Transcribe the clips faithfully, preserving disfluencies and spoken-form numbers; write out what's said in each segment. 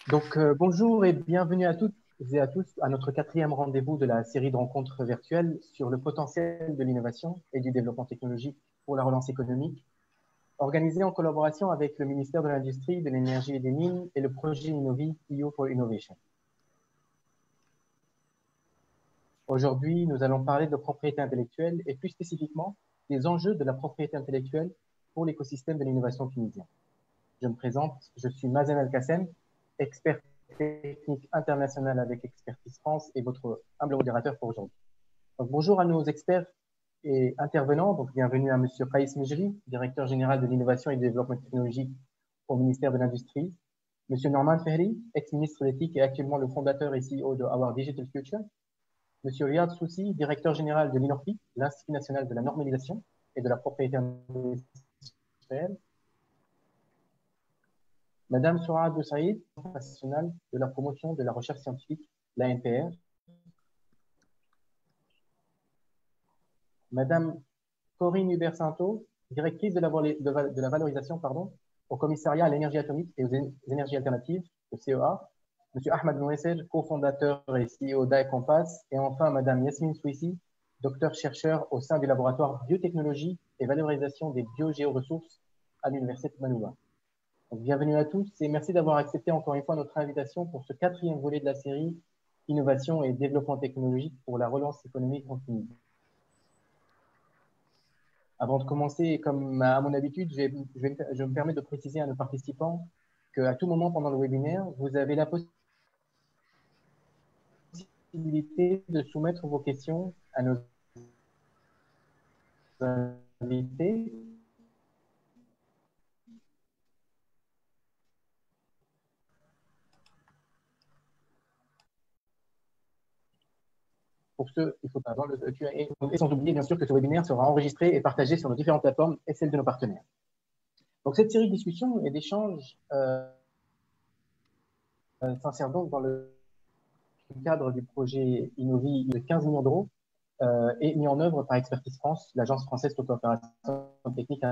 Donc, euh, bonjour et bienvenue à toutes et à tous à notre quatrième rendez-vous de la série de rencontres virtuelles sur le potentiel de l'innovation et du développement technologique pour la relance économique, organisée en collaboration avec le ministère de l'Industrie, de l'Énergie et des Mines et le projet Innovi, E U for Innovation. Aujourd'hui, nous allons parler de propriété intellectuelle et plus spécifiquement des enjeux de la propriété intellectuelle pour l'écosystème de l'innovation tunisien. Je me présente, je suis Mazen Al-Kassem, expert technique international avec Expertise France et votre humble modérateur pour aujourd'hui. Donc, bonjour à nos experts et intervenants. Donc, bienvenue à Monsieur Faïs Mejri, directeur général de l'innovation et du développement technologique au ministère de l'Industrie. Monsieur Norman Ferri, ex-ministre d'éthique et actuellement le fondateur et C E O de Our Digital Future. Monsieur Riyad Soussi, directeur général de l'INORPI, l'Institut national de la normalisation et de la propriété industrielle. Madame Soura Boussaïd, nationale de la promotion de la recherche scientifique, l'A N P R. Madame Corinne Hubert-Santo, directrice de la, de la valorisation pardon, au commissariat à l'énergie atomique et aux énergies alternatives, le C E A. Monsieur Ahmed Nouesser, cofondateur et C E O d'A E Compass. Et enfin, Madame Yasmine Souissi, docteur-chercheur au sein du laboratoire biotechnologie et valorisation des biogéoressources à l'Université de Manouba. Donc, bienvenue à tous et merci d'avoir accepté encore une fois notre invitation pour ce quatrième volet de la série Innovation et développement technologique pour la relance économique en Tunisie. Avant de commencer, comme à mon habitude, je, vais, je, vais, je me permets de préciser à nos participants qu'à tout moment pendant le webinaire, vous avez la possibilité de soumettre vos questions à nos invités. Pour ce, il faut avoir le Q and A. Et sans oublier, bien sûr, que ce webinaire sera enregistré et partagé sur nos différentes plateformes et celles de nos partenaires. Donc, cette série de discussions et d'échanges euh, s'insère donc dans le cadre du projet Innovi de quinze millions d'euros euh, et mis en œuvre par Expertise France, l'agence française de coopération technique.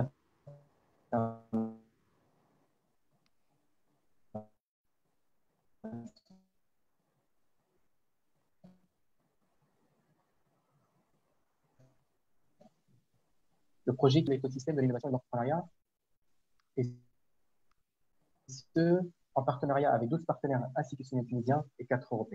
Le projet de l'écosystème de l'innovation et de l'entrepreneuriat, et ce, en partenariat avec douze partenaires institutionnels tunisiens et quatre européens.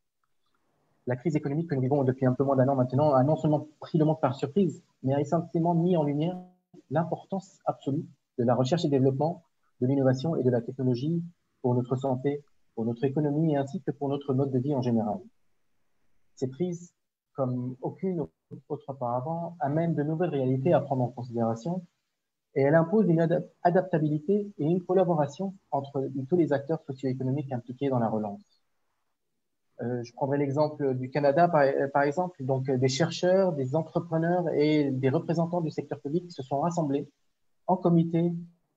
La crise économique que nous vivons depuis un peu moins d'un an maintenant a non seulement pris le monde par surprise, mais a essentiellement mis en lumière l'importance absolue de la recherche et développement, de l'innovation et de la technologie pour notre santé, pour notre économie et ainsi que pour notre mode de vie en général. Cette crise, comme aucune autre auparavant, amène de nouvelles réalités à prendre en considération et elle impose une ad adaptabilité et une collaboration entre tous les acteurs socio-économiques impliqués dans la relance. Euh, je prendrai l'exemple du Canada, par, par exemple, donc des chercheurs, des entrepreneurs et des représentants du secteur public qui se sont rassemblés en comité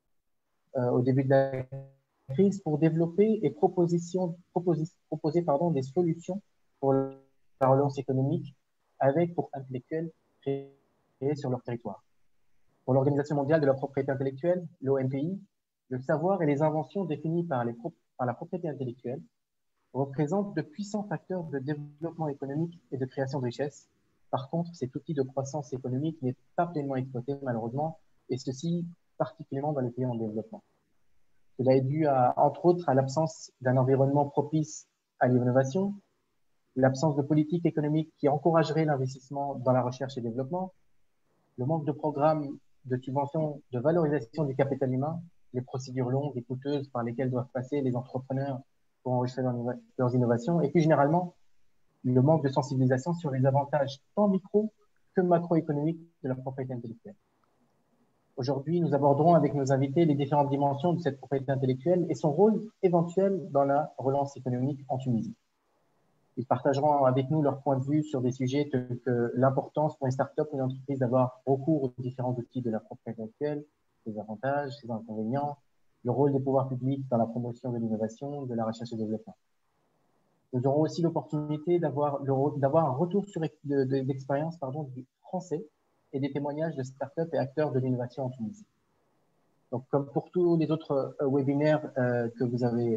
euh, au début de la crise pour développer et proposition, proposer, proposer pardon, des solutions pour la relance économique avec pour intellectuels créés sur leur territoire. Pour l'Organisation mondiale de la propriété intellectuelle, l'O M P I, le savoir et les inventions définies par, les pro par la propriété intellectuelle représentent de puissants facteurs de développement économique et de création de richesses. Par contre, cet outil de croissance économique n'est pas pleinement exploité, malheureusement, et ceci particulièrement dans les pays en développement. Cela est dû, à, entre autres, à l'absence d'un environnement propice à l'innovation, l'absence de politique économique qui encouragerait l'investissement dans la recherche et développement, le manque de programmes de subvention de valorisation du capital humain, les procédures longues et coûteuses par lesquelles doivent passer les entrepreneurs pour enregistrer leurs innovations, et puis généralement, le manque de sensibilisation sur les avantages tant micro que macroéconomiques de la propriété intellectuelle. Aujourd'hui, nous aborderons avec nos invités les différentes dimensions de cette propriété intellectuelle et son rôle éventuel dans la relance économique en Tunisie. Ils partageront avec nous leur point de vue sur des sujets tels que l'importance pour une start-up ou une entreprise d'avoir recours aux différents outils de la propriété intellectuelle, ses avantages, ses inconvénients, le rôle des pouvoirs publics dans la promotion de l'innovation, de la recherche et développement. Nous aurons aussi l'opportunité d'avoir un retour d'expérience du français et des témoignages de start-up et acteurs de l'innovation en Tunisie. Donc, comme pour tous les autres euh, webinaires euh, que vous avez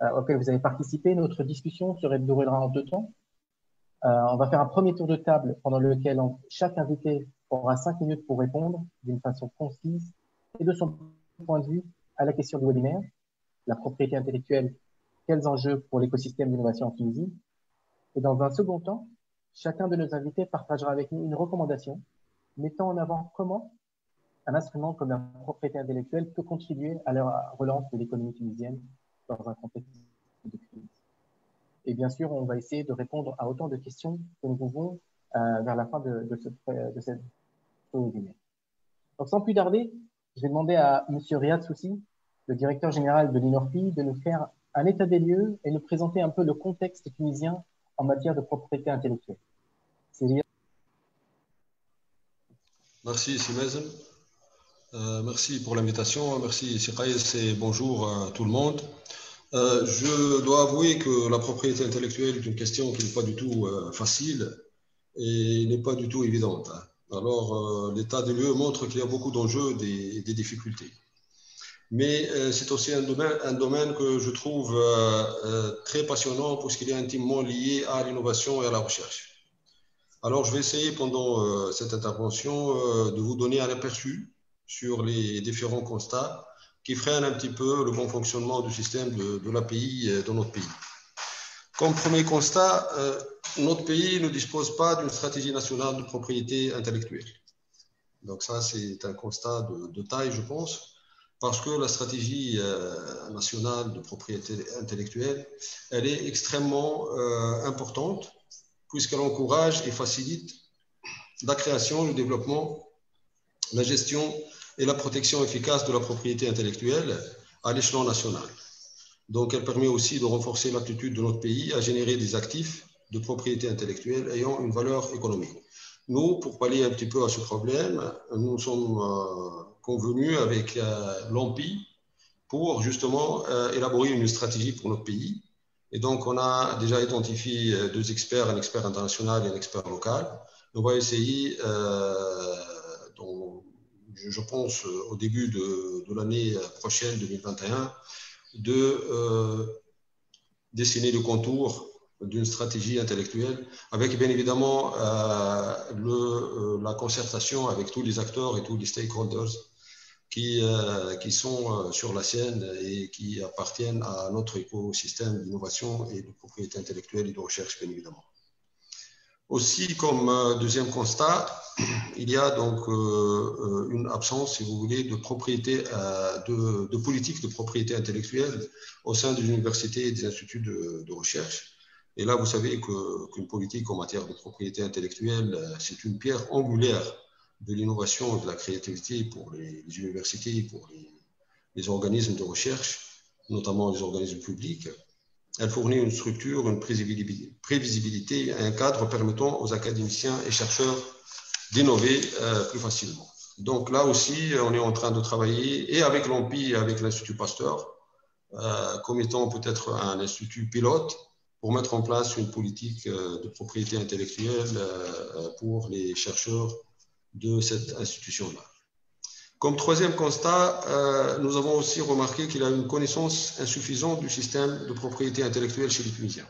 euh, auquel vous avez participé. Notre discussion se déroulera en deux temps. Euh, on va faire un premier tour de table pendant lequel on, chaque invité aura cinq minutes pour répondre d'une façon concise et de son point de vue à la question du webinaire, la propriété intellectuelle, quels enjeux pour l'écosystème d'innovation en Tunisie. Et dans un second temps, chacun de nos invités partagera avec nous une recommandation mettant en avant comment un instrument comme la propriété intellectuelle peut contribuer à la relance de l'économie tunisienne dans un contexte de crise. Et bien sûr, on va essayer de répondre à autant de questions que nous pouvons euh, vers la fin de, de, ce, de cette webinaire. Donc, sans plus tarder, je vais demander à M. Riyad Soussi, le directeur général de l'INORPI, de nous faire un état des lieux et nous présenter un peu le contexte tunisien en matière de propriété intellectuelle. Merci, Simezen. Euh, merci pour l'invitation. Merci, Sikaïs, et bonjour à tout le monde. Euh, je dois avouer que la propriété intellectuelle est une question qui n'est pas du tout euh, facile et n'est pas du tout évidente. Alors, euh, l'état des lieux montre qu'il y a beaucoup d'enjeux et des, des difficultés. Mais euh, c'est aussi un domaine, un domaine que je trouve euh, euh, très passionnant puisqu'il est intimement lié à l'innovation et à la recherche. Alors, je vais essayer pendant euh, cette intervention euh, de vous donner un aperçu sur les différents constats qui freinent un petit peu le bon fonctionnement du système de, de l'A P I euh, dans notre pays. Comme premier constat, euh, notre pays ne dispose pas d'une stratégie nationale de propriété intellectuelle. Donc ça, c'est un constat de, de taille, je pense, parce que la stratégie euh, nationale de propriété intellectuelle, elle est extrêmement euh, importante, puisqu'elle encourage et facilite la création, le développement, la gestion et la protection efficace de la propriété intellectuelle à l'échelon national. Donc, elle permet aussi de renforcer l'aptitude de notre pays à générer des actifs de propriété intellectuelle ayant une valeur économique. Nous, pour pallier un petit peu à ce problème, nous sommes euh, convenus avec euh, l'O M P I pour justement euh, élaborer une stratégie pour notre pays. Et donc, on a déjà identifié deux experts, un expert international et un expert local. On va essayer, euh, dont, je pense, au début de, de l'année prochaine, deux mille vingt et un, de euh, dessiner le contour d'une stratégie intellectuelle avec bien évidemment euh, le, euh, la concertation avec tous les acteurs et tous les stakeholders qui, euh, qui sont euh, sur la scène et qui appartiennent à notre écosystème d'innovation et de propriété intellectuelle et de recherche, bien évidemment. Aussi, comme euh, deuxième constat, il y a donc euh, une absence, si vous voulez, de propriété, euh, de, de politique de propriété intellectuelle au sein des universités et des instituts de, de recherche. Et là, vous savez que, qu'une politique en matière de propriété intellectuelle, c'est une pierre angulaire de l'innovation et de la créativité pour les, les universités, pour les, les organismes de recherche, notamment les organismes publics. Elle fournit une structure, une prévisibilité et un cadre permettant aux académiciens et chercheurs d'innover euh, plus facilement. Donc là aussi, on est en train de travailler et avec l'O M P I et avec l'Institut Pasteur, euh, comme étant peut-être un institut pilote pour mettre en place une politique euh, de propriété intellectuelle euh, pour les chercheurs de cette institution-là. Comme troisième constat, euh, nous avons aussi remarqué qu'il y a une connaissance insuffisante du système de propriété intellectuelle chez les Tunisiens.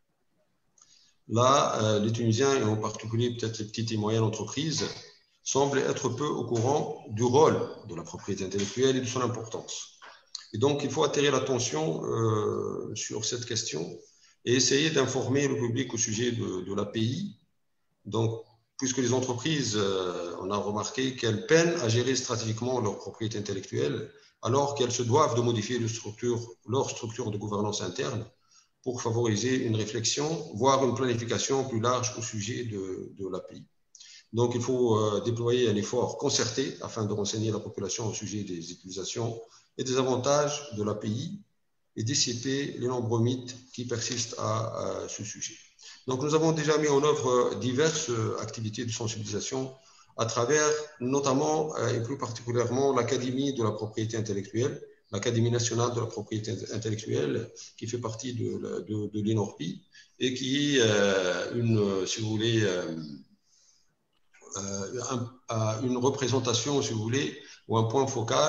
Là, euh, les Tunisiens, et en particulier peut-être les petites et moyennes entreprises, semblent être peu au courant du rôle de la propriété intellectuelle et de son importance. Et donc, il faut attirer l'attention euh, sur cette question et essayer d'informer le public au sujet de, de l'A P I. Donc, puisque les entreprises, euh, on a remarqué qu'elles peinent à gérer stratégiquement leur propriété intellectuelle, alors qu'elles se doivent de modifier leur structure, leur structure de gouvernance interne pour favoriser une réflexion, voire une planification plus large au sujet de, de l'A P I. Donc, il faut euh, déployer un effort concerté afin de renseigner la population au sujet des utilisations et des avantages de l'A P I et dissiper les nombreux mythes qui persistent à, à ce sujet. Donc, nous avons déjà mis en œuvre diverses activités de sensibilisation à travers, notamment et plus particulièrement, l'Académie de la propriété intellectuelle, l'Académie nationale de la propriété intellectuelle, qui fait partie de, de, de l'INORPI et qui est euh, une, si vous voulez, euh, euh, un, une représentation, si vous voulez, ou un point focal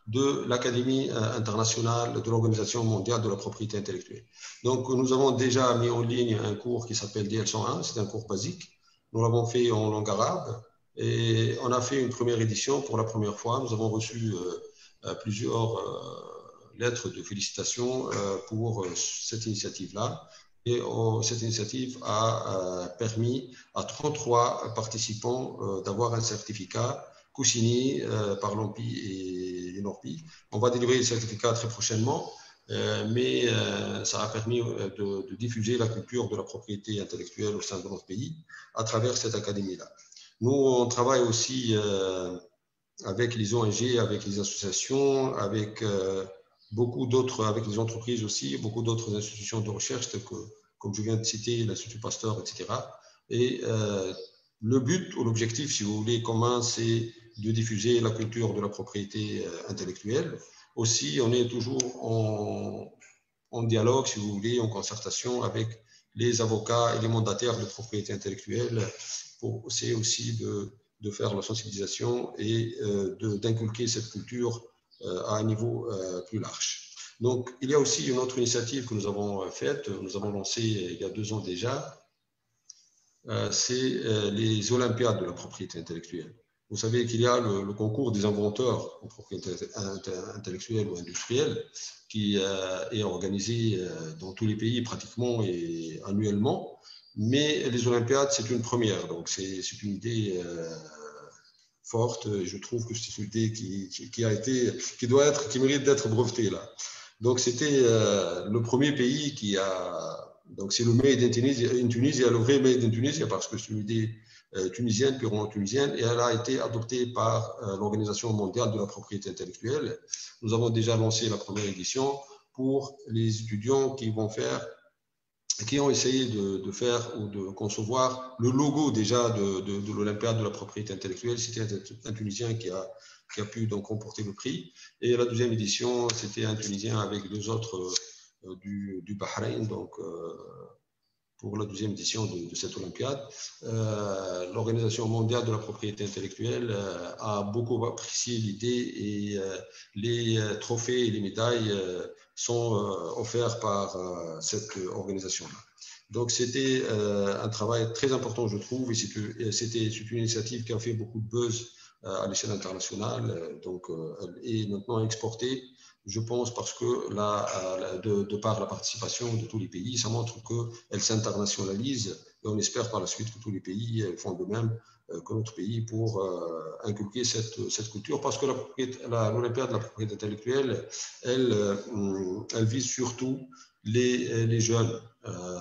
de l'Académie internationale de l'Organisation mondiale de la propriété intellectuelle. Donc, nous avons déjà mis en ligne un cours qui s'appelle D L cent un, c'est un cours basique. Nous l'avons fait en langue arabe et on a fait une première édition pour la première fois. Nous avons reçu euh, plusieurs euh, lettres de félicitations euh, pour euh, cette initiative-là. Et euh, cette initiative a euh, permis à trente-trois participants euh, d'avoir un certificat co-signé euh, par l'O M P I et l'UNORPI. On va délivrer le certificat très prochainement. Euh, mais euh, ça a permis euh, de, de diffuser la culture de la propriété intellectuelle au sein de notre pays à travers cette académie-là. Nous, on travaille aussi euh, avec les O N G, avec les associations, avec euh, beaucoup d'autres, avec les entreprises aussi, beaucoup d'autres institutions de recherche, telles que, comme je viens de citer, l'Institut Pasteur, et cetera. Et euh, le but ou l'objectif, si vous voulez, commun, c'est de diffuser la culture de la propriété euh, intellectuelle. Aussi, on est toujours en, en dialogue, si vous voulez, en concertation avec les avocats et les mandataires de propriété intellectuelle pour essayer aussi de, de faire la sensibilisation et euh, d'inculquer cette culture euh, à un niveau euh, plus large. Donc, il y a aussi une autre initiative que nous avons faite, nous avons lancé il y a deux ans déjà, euh, c'est euh, les Olympiades de la propriété intellectuelle. Vous savez qu'il y a le, le concours des inventeurs en propriété intellectuelle ou industrielle qui euh, est organisé euh, dans tous les pays pratiquement et annuellement. Mais les Olympiades, c'est une première. Donc, c'est une idée euh, forte. Et je trouve que c'est une idée qui, qui, qui a été, qui doit être, qui mérite d'être brevetée là. Donc, c'était euh, le premier pays qui a. Donc, c'est le Made in Tunisie, in Tunisie, le vrai Made in Tunisie, parce que c'est une idée euh, tunisienne, purement tunisienne, et elle a été adoptée par euh, l'Organisation mondiale de la propriété intellectuelle. Nous avons déjà lancé la première édition pour les étudiants qui vont faire, qui ont essayé de, de faire ou de concevoir le logo déjà de, de, de l'Olympiade de la propriété intellectuelle. C'était un, un Tunisien qui a, qui a pu donc remporter le prix. Et la deuxième édition, c'était un Tunisien avec deux autres euh, du, du Bahreïn, donc euh, pour la deuxième édition de, de cette Olympiade. Euh, L'Organisation mondiale de la propriété intellectuelle euh, a beaucoup apprécié l'idée et euh, les euh, trophées et les médailles euh, sont euh, offerts par euh, cette organisation-là. Donc c'était euh, un travail très important, je trouve, et c'était une initiative qui a fait beaucoup de buzz euh, à l'échelle internationale, donc euh, elle est maintenant exportée. Je pense parce que là, de, de par la participation de tous les pays, ça montre qu'elle s'internationalise et on espère par la suite que tous les pays font de même que notre pays pour euh, inculquer cette, cette culture, parce que l'Olympiade de la propriété intellectuelle, elle, euh, elle vise surtout les, les jeunes, euh,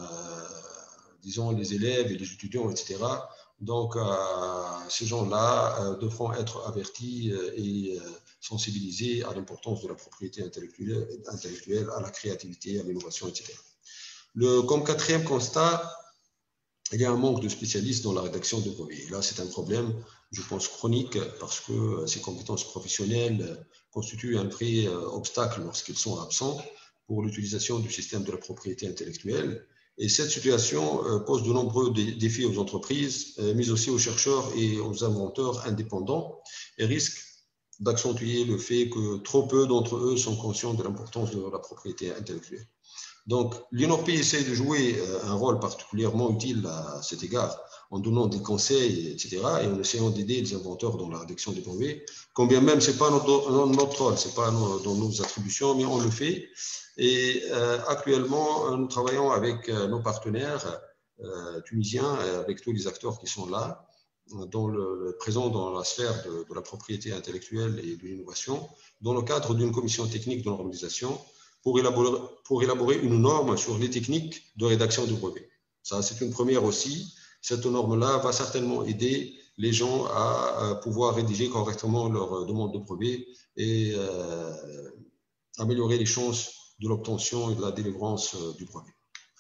disons les élèves et les étudiants, et cetera. Donc, euh, ces gens-là euh, devront être avertis euh, et euh, sensibilisés à l'importance de la propriété intellectuelle, intellectuelle, à la créativité, à l'innovation, et cetera. Le, comme quatrième constat, il y a un manque de spécialistes dans la rédaction de brevets. Et là, c'est un problème, je pense, chronique, parce que ces compétences professionnelles constituent un vrai obstacle lorsqu'ils sont absents pour l'utilisation du système de la propriété intellectuelle. Et cette situation pose de nombreux défis aux entreprises, mais aussi aux chercheurs et aux inventeurs indépendants, et risque d'accentuer le fait que trop peu d'entre eux sont conscients de l'importance de la propriété intellectuelle. Donc, l'UNORPI essaie de jouer un rôle particulièrement utile à cet égard, en donnant des conseils, et cetera, et en essayant d'aider les inventeurs dans la rédaction des brevets, combien même ce n'est pas notre, notre rôle, ce n'est pas nos, dans nos attributions, mais on le fait. Et euh, actuellement, nous travaillons avec euh, nos partenaires euh, tunisiens, avec tous les acteurs qui sont là, dans le, le, présents dans la sphère de, de la propriété intellectuelle et de l'innovation, dans le cadre d'une commission technique de l'organisation, pour élaborer, pour élaborer une norme sur les techniques de rédaction de brevets. Ça, c'est une première aussi. Cette norme-là va certainement aider les gens à, à pouvoir rédiger correctement leur demande de brevet et euh, améliorer les chances de l'obtention et de la délivrance euh, du brevet.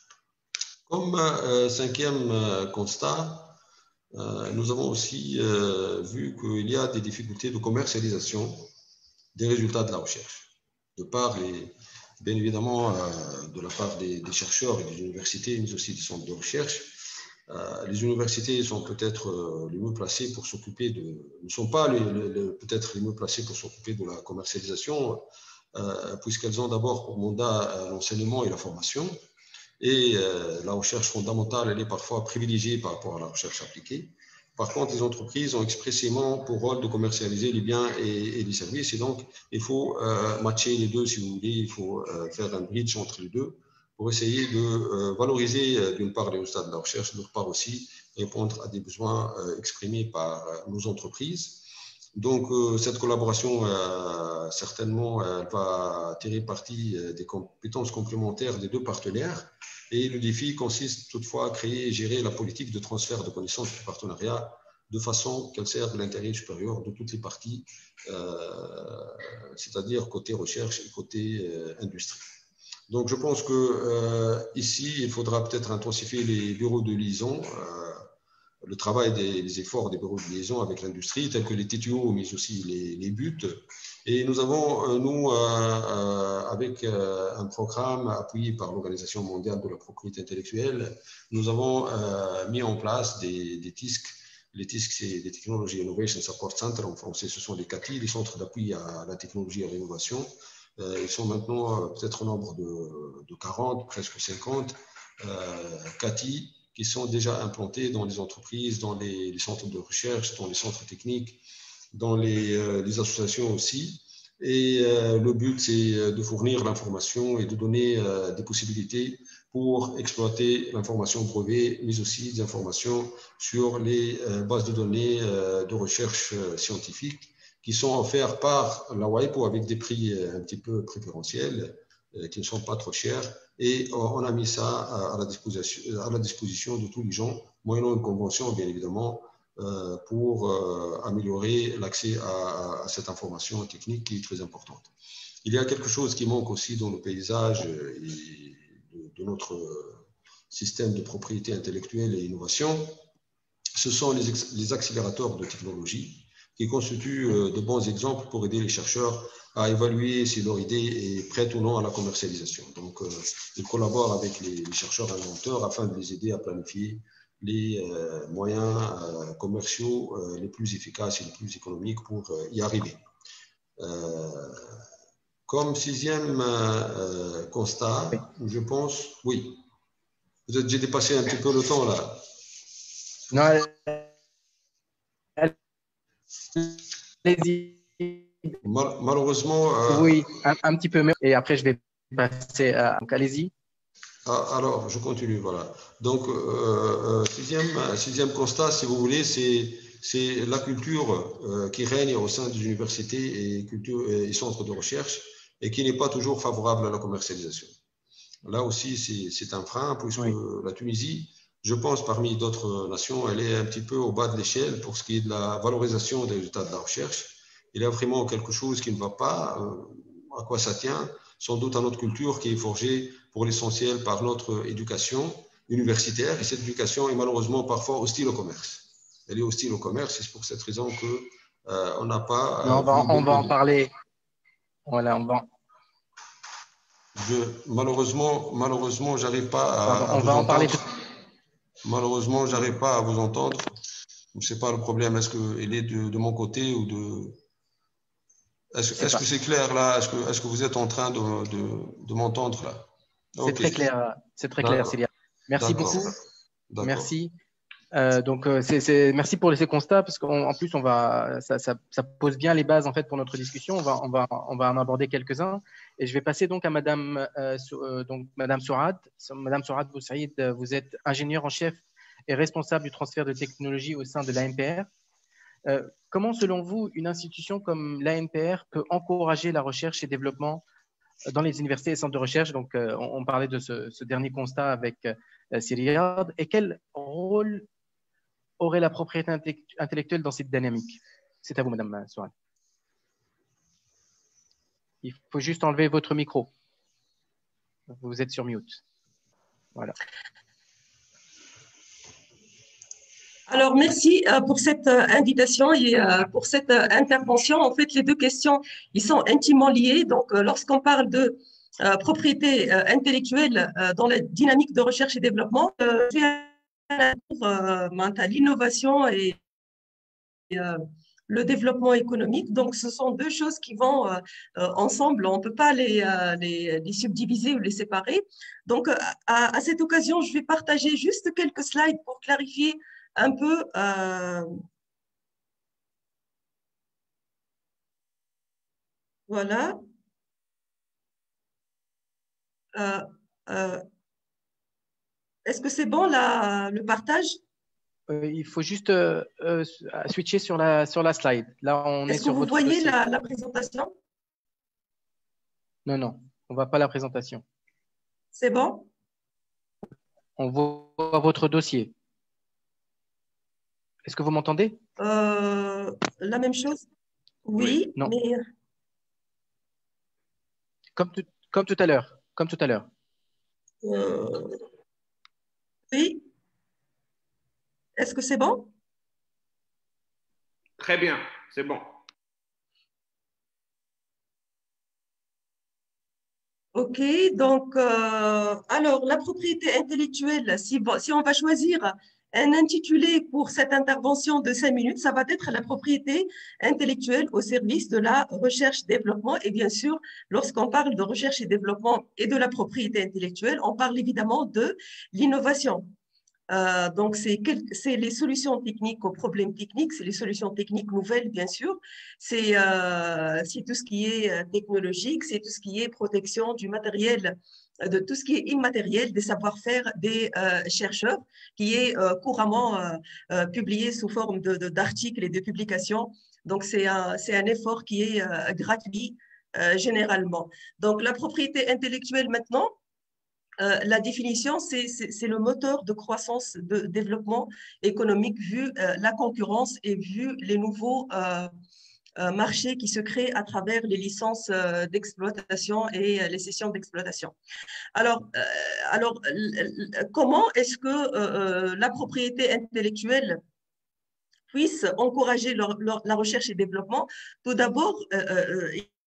Comme euh, cinquième euh, constat, euh, nous avons aussi euh, vu qu'il y a des difficultés de commercialisation des résultats de la recherche, de par les bien évidemment euh, de la part des, des chercheurs et des universités, mais aussi des centres de recherche. Euh, les universités sont peut-être euh, les mieux placées pour s'occuper de, ne sont pas les, les, les, peut-être les mieux placées pour s'occuper de la commercialisation, euh, puisqu'elles ont d'abord pour mandat euh, l'enseignement et la formation. Et euh, la recherche fondamentale, elle est parfois privilégiée par rapport à la recherche appliquée. Par contre, les entreprises ont expressément pour rôle de commercialiser les biens et, et les services. Et donc, il faut euh, matcher les deux, si vous voulez. Il faut euh, faire un bridge entre les deux pour essayer de euh, valoriser euh, d'une part les résultats de la recherche, d'autre part aussi répondre à des besoins euh, exprimés par euh, nos entreprises. Donc, euh, cette collaboration, euh, certainement, elle va tirer parti euh, des compétences complémentaires des deux partenaires. Et le défi consiste toutefois à créer et gérer la politique de transfert de connaissances du partenariat de façon qu'elle serve l'intérêt supérieur de toutes les parties, euh, c'est-à-dire côté recherche et côté euh, industrie. Donc, je pense que euh, ici, il faudra peut-être intensifier les bureaux de liaison, euh, le travail des les efforts des bureaux de liaison avec l'industrie, tels que les T T O, mais aussi les, les buts. Et nous avons, nous, euh, euh, avec euh, un programme appuyé par l'Organisation mondiale de la propriété intellectuelle, nous avons euh, mis en place des, des T I S C. Les T I S C, c'est des Technology Innovation Support Center, en français, ce sont des C A T I, les centres d'appui à la technologie et à l'innovation. Euh, ils sont maintenant euh, peut-être au nombre de, de quarante, presque cinquante euh, C A T I qui sont déjà implantés dans les entreprises, dans les, les centres de recherche, dans les centres techniques, dans les, euh, les associations aussi. Et euh, le but, c'est de fournir l'information et de donner euh, des possibilités pour exploiter l'information brevet, mais aussi des informations sur les euh, bases de données euh, de recherche euh, scientifique qui sont offerts par la WIPO avec des prix un petit peu préférentiels, euh, qui ne sont pas trop chers. Et on a mis ça à la disposition, à la disposition de tous les gens, moyennant une convention, bien évidemment, euh, pour euh, améliorer l'accès à, à cette information technique qui est très importante. Il y a quelque chose qui manque aussi dans le paysage et de, de notre système de propriété intellectuelle et innovation. Ce sont les, les accélérateurs de technologie qui constituent euh, de bons exemples pour aider les chercheurs à évaluer si leur idée est prête ou non à la commercialisation. Donc, euh, ils collaborent avec les, les chercheurs inventeurs afin de les aider à planifier les euh, moyens euh, commerciaux euh, les plus efficaces et les plus économiques pour euh, y arriver. Euh, comme sixième euh, constat, je pense, oui, vous êtes déjà dépassé un petit peu le temps là. Non, allez-y. Mal, malheureusement. Euh, oui, un, un petit peu, et après je vais passer à. Donc, allez-y. Ah, alors, je continue, voilà. Donc, euh, euh, sixième, sixième constat, si vous voulez, c'est la culture euh, qui règne au sein des universités et, culture, et centres de recherche et qui n'est pas toujours favorable à la commercialisation. Là aussi, c'est un frein, puisque oui. La Tunisie, je pense, parmi d'autres nations, elle est un petit peu au bas de l'échelle pour ce qui est de la valorisation des résultats de la recherche. Il y a vraiment quelque chose qui ne va pas. Euh, à quoi ça tient? Sans doute à notre culture qui est forgée pour l'essentiel par notre éducation universitaire. Et cette éducation est malheureusement parfois hostile au commerce. Elle est hostile au commerce et c'est pour cette raison qu'on euh, n'a pas… Non, on va, on va en de... parler. Voilà, on va… Je, malheureusement, malheureusement, j'arrive pas à, Pardon, à on vous va en entendre. parler. Malheureusement, j'arrive pas à vous entendre. Je ne sais pas le problème. Est-ce qu'il est de, de mon côté ou de… Est-ce est -ce que c'est clair là? Est-ce que, est -ce que vous êtes en train de, de, de m'entendre là? C'est okay. Très clair, c'est très clair, Célia. Merci beaucoup. Merci. Euh, donc, euh, c'est, c'est, merci pour ces constats parce qu'en plus, on va, ça, ça, ça pose bien les bases en fait pour notre discussion. On va, on va, on va en aborder quelques-uns. Et je vais passer donc à Madame, euh, euh, donc Madame Sourad. Madame Sourad Boussaïd, vous êtes ingénieure en chef et responsable du transfert de technologie au sein de l'A N P R. Euh, comment, selon vous, une institution comme l'A N P R peut encourager la recherche et développement dans les universités et centres de recherche? Donc, euh, on, on parlait de ce, ce dernier constat avec euh, Cyriade. Et quel rôle aurait la propriété intellectuelle dans cette dynamique? C'est à vous, Madame Sourad. Il faut juste enlever votre micro. Vous êtes sur mute. Voilà. Alors, merci pour cette invitation et pour cette intervention. En fait, les deux questions, ils sont intimement liés. Donc, lorsqu'on parle de propriété intellectuelle dans la dynamique de recherche et développement, je vais euh, l'innovation et euh, le développement économique. Donc, ce sont deux choses qui vont euh, euh, ensemble. On ne peut pas les, euh, les, les subdiviser ou les séparer. Donc, à, à cette occasion, je vais partager juste quelques slides pour clarifier un peu. Euh, voilà. Euh, euh, Est-ce que c'est bon, là, le partage? Euh, il faut juste euh, euh, switcher sur la, sur la slide. Là, on est Est-ce que sur vous votre voyez dossier. la, la présentation? Non, non, on ne voit pas la présentation. C'est bon? On voit votre dossier. Est-ce que vous m'entendez? Euh, la même chose? Oui, Non, mais comme tout, comme tout à l'heure. Comme tout à l'heure. euh, oui. Est-ce que c'est bon? Très bien, c'est bon. OK, donc, euh, alors, la propriété intellectuelle, si, bon, si on va choisir un intitulé pour cette intervention de cinq minutes, ça va être la propriété intellectuelle au service de la recherche-développement. Et bien sûr, lorsqu'on parle de recherche et développement et de la propriété intellectuelle, on parle évidemment de l'innovation. Euh, donc, c'est les solutions techniques aux problèmes techniques, c'est les solutions techniques nouvelles, bien sûr. C'est euh, tout ce qui est euh, technologique, c'est tout ce qui est protection du matériel, euh, de tout ce qui est immatériel, des savoir-faire des euh, chercheurs, qui est euh, couramment euh, euh, publié sous forme d'articles de, de, et de publications. Donc, c'est un, un effort qui est euh, gratuit euh, généralement. Donc, la propriété intellectuelle maintenant, euh, la définition, c'est le moteur de croissance, de développement économique vu euh, la concurrence et vu les nouveaux euh, euh, marchés qui se créent à travers les licences euh, d'exploitation et euh, les cessions d'exploitation. Alors, euh, alors comment est-ce que euh, la propriété intellectuelle puisse encourager leur, leur, la recherche et développement? Tout d'abord, euh, euh,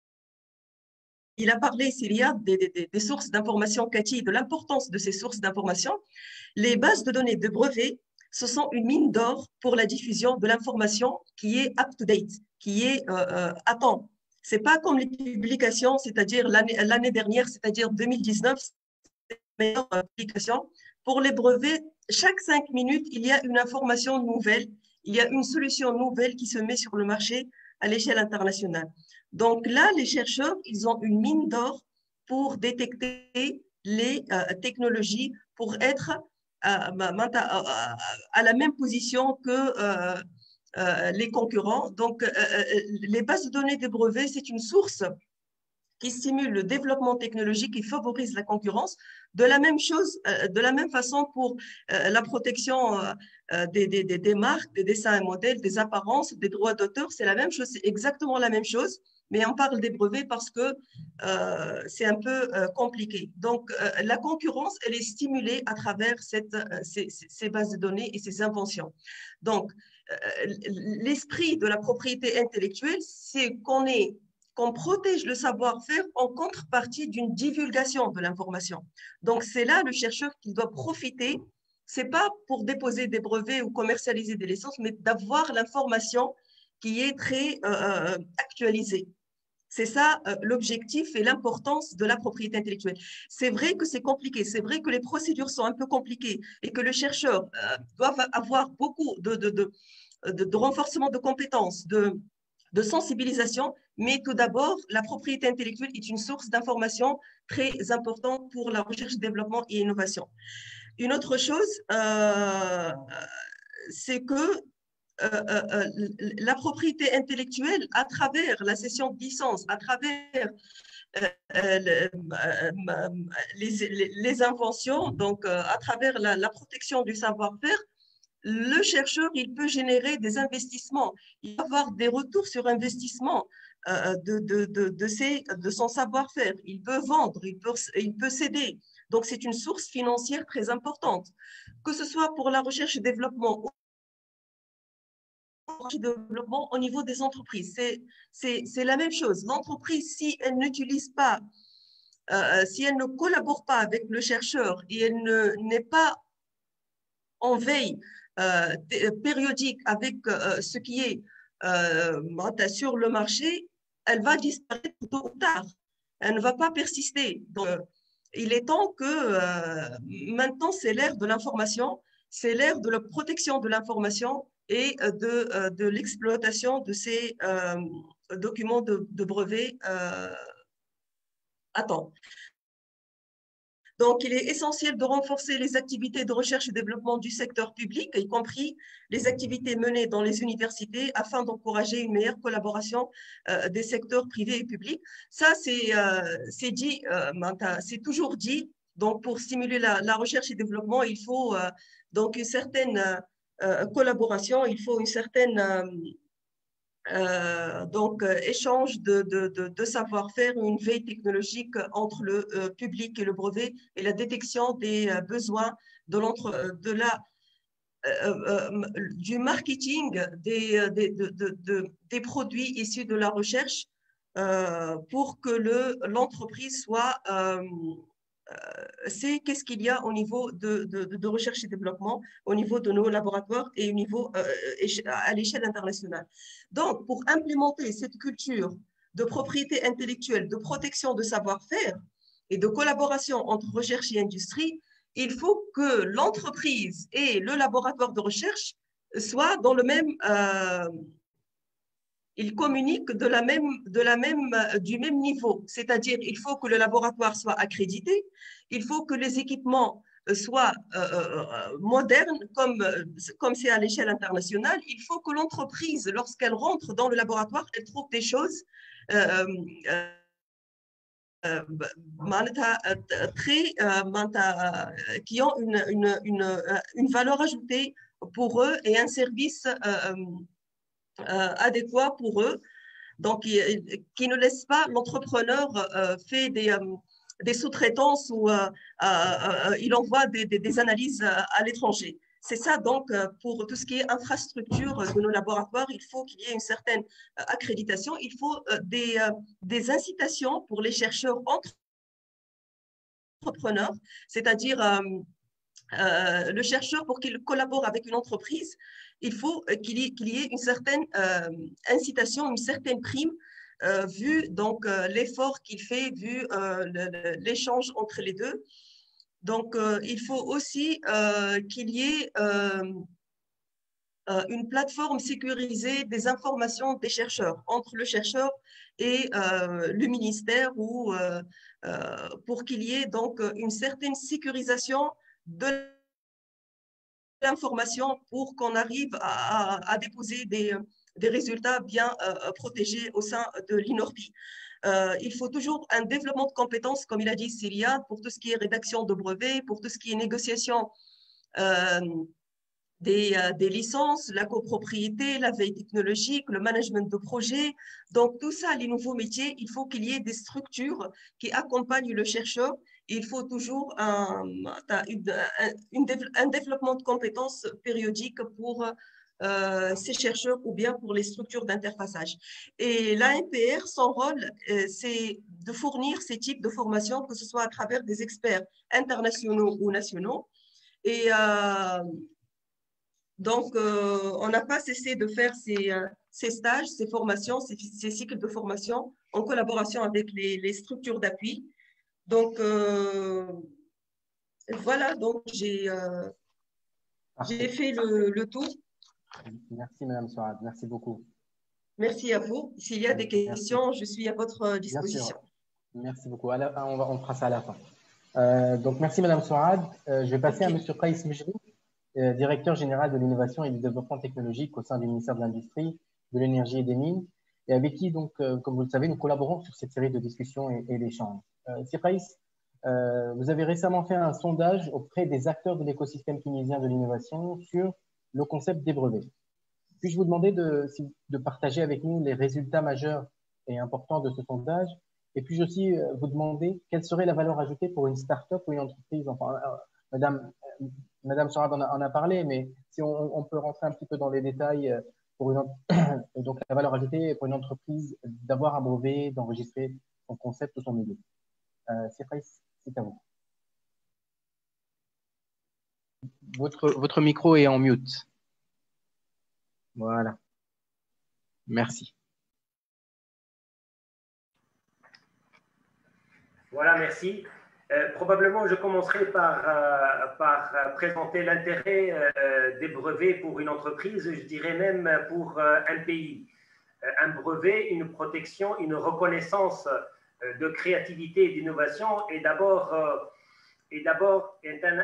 il a parlé, s'il y a des, des, des sources d'information, Cathy, de l'importance de ces sources d'information. Les bases de données de brevets, ce sont une mine d'or pour la diffusion de l'information qui est up-to-date, qui est euh, euh, à temps. Ce n'est pas comme les publications, c'est-à-dire l'année dernière, c'est-à-dire deux mille dix-neuf, c'est la meilleure publication. Pour les brevets, chaque cinq minutes, il y a une information nouvelle, il y a une solution nouvelle qui se met sur le marché à l'échelle internationale. Donc là, les chercheurs, ils ont une mine d'or pour détecter les euh, technologies, pour être à, à, à la même position que euh, euh, les concurrents. Donc, euh, les bases de données des brevets, c'est une source qui stimule le développement technologique et favorise la concurrence. De la même chose, euh, de la même façon pour euh, la protection euh, des, des, des marques, des dessins et modèles, des apparences, des droits d'auteur, c'est la même chose, c'est exactement la même chose, mais on parle des brevets parce que euh, c'est un peu euh, compliqué. Donc, euh, la concurrence, elle est stimulée à travers cette, euh, ces, ces bases de données et ces inventions. Donc, euh, l'esprit de la propriété intellectuelle, c'est qu'on est qu'on protège le savoir-faire en contrepartie d'une divulgation de l'information. Donc, c'est là le chercheur qui doit profiter. Ce n'est pas pour déposer des brevets ou commercialiser des licences, mais d'avoir l'information qui est très euh, actualisée. C'est ça euh, l'objectif et l'importance de la propriété intellectuelle. C'est vrai que c'est compliqué, c'est vrai que les procédures sont un peu compliquées et que le chercheur euh, doit avoir beaucoup de, de, de, de, de renforcement de compétences, de, de sensibilisation, mais tout d'abord, la propriété intellectuelle est une source d'information très importante pour la recherche, développement et innovation. Une autre chose, euh, c'est que euh, euh, la propriété intellectuelle, à travers la cession de licence, à travers euh, euh, les, les, les inventions, donc euh, à travers la, la protection du savoir-faire, le chercheur, il peut générer des investissements, il peut avoir des retours sur investissement euh, de, de, de, de, ses, de son savoir-faire, il peut vendre, il peut, il peut céder. Donc, c'est une source financière très importante. Que ce soit pour la recherche et développement ou le développement au niveau des entreprises, c'est la même chose. L'entreprise, si elle n'utilise pas, euh, si elle ne collabore pas avec le chercheur et elle n'est pas en veille euh, périodique avec euh, ce qui est euh, sur le marché, elle va disparaître tôt ou tard. Elle ne va pas persister. Donc, euh, il est temps que euh, maintenant, c'est l'ère de l'information, c'est l'ère de la protection de l'information et de, de l'exploitation de ces euh, documents de, de brevet euh, à temps. Donc, il est essentiel de renforcer les activités de recherche et développement du secteur public, y compris les activités menées dans les universités, afin d'encourager une meilleure collaboration euh, des secteurs privés et publics. Ça, c'est euh, dit, euh, c'est toujours dit. Donc, pour stimuler la, la recherche et développement, il faut euh, donc une certaine euh, collaboration, il faut une certaine euh, euh, donc euh, échange de, de, de, de savoir-faire, une veille technologique entre le euh, public et le brevet et la détection des euh, besoins de, l'entre, de la, euh, euh, du marketing des, des, de, de, de, des produits issus de la recherche euh, pour que l'entreprise soit euh, c'est qu'est-ce qu'il y a au niveau de, de, de, recherche et développement, au niveau de nos laboratoires et au niveau euh, à l'échelle internationale. Donc, pour implémenter cette culture de propriété intellectuelle, de protection de savoir-faire et de collaboration entre recherche et industrie, il faut que l'entreprise et le laboratoire de recherche soient dans le même euh, ils communiquent de la même, de la même, du même niveau. C'est-à-dire, il faut que le laboratoire soit accrédité, il faut que les équipements soient euh, modernes, comme comme c'est à l'échelle internationale. Il faut que l'entreprise, lorsqu'elle rentre dans le laboratoire, elle trouve des choses euh, euh, très, euh, qui ont une, une, une, une valeur ajoutée pour eux et un service euh, Euh, adéquat pour eux, donc qui, qui ne laisse pas l'entrepreneur euh, fait des, euh, des sous-traitances ou euh, euh, il envoie des, des, des analyses à l'étranger. C'est ça donc pour tout ce qui est infrastructure de nos laboratoires, il faut qu'il y ait une certaine accréditation, il faut des, des incitations pour les chercheurs entrepreneurs, c'est-à-dire euh, Euh, le chercheur, pour qu'il collabore avec une entreprise, il faut qu'il y, qu'il y ait une certaine euh, incitation, une certaine prime, euh, vu donc euh, l'effort qu'il fait, vu euh, l'échange entre les deux. Donc, euh, il faut aussi euh, qu'il y ait euh, une plateforme sécurisée des informations des chercheurs, entre le chercheur et euh, le ministère, ou euh, euh, pour qu'il y ait donc une certaine sécurisation de l'information pour qu'on arrive à, à, à déposer des, des résultats bien euh, protégés au sein de l'INORPI. Euh, il faut toujours un développement de compétences, comme il a dit Cyriade, pour tout ce qui est rédaction de brevets, pour tout ce qui est négociation euh, des, euh, des licences, la copropriété, la veille technologique, le management de projet. Donc, tout ça, les nouveaux métiers, il faut qu'il y ait des structures qui accompagnent le chercheur. Il faut toujours un, une, une, un développement de compétences périodiques pour euh, ces chercheurs ou bien pour les structures d'interfaçage. Et l'A N P R, son rôle, euh, c'est de fournir ces types de formations, que ce soit à travers des experts internationaux ou nationaux. Et euh, donc, euh, on n'a pas cessé de faire ces, euh, ces stages, ces formations, ces, ces, cycles de formation en collaboration avec les, les structures d'appui. Donc, euh, voilà, donc j'ai euh, fait le, le tour. Merci, Madame Sourad. Merci beaucoup. Merci à vous. S'il y a des questions, merci. Je suis à votre disposition. Merci beaucoup. La, on, va, on fera ça à la fin. Euh, donc, merci, Madame Sourad. Euh, je vais passer okay. à Monsieur Qaïs Mejri, euh, directeur général de l'innovation et du développement technologique au sein du ministère de l'Industrie, de l'Énergie et des Mines, et avec qui, donc, euh, comme vous le savez, nous collaborons sur cette série de discussions et, et d'échanges. Euh, Monsieur Qaïs, euh, vous avez récemment fait un sondage auprès des acteurs de l'écosystème tunisien de l'innovation sur le concept des brevets. Puis-je vous demander de, de partager avec nous les résultats majeurs et importants de ce sondage, et puis-je aussi vous demander quelle serait la valeur ajoutée pour une start-up ou une entreprise. Enfin, euh, Madame, euh, Madame Sourad en a, en a parlé, mais si on, on peut rentrer un petit peu dans les détails pour une donc la valeur ajoutée pour une entreprise d'avoir un brevet, d'enregistrer son concept ou son idée. Euh, c'est à vous. votre, votre micro est en mute. Voilà. Merci. Voilà, merci. Euh, probablement, je commencerai par, euh, par euh, présenter l'intérêt euh, des brevets pour une entreprise, je dirais même pour euh, un pays. Euh, un brevet, une protection, une reconnaissance euh, de créativité et d'innovation est d'abord, euh, est d'abord, est un,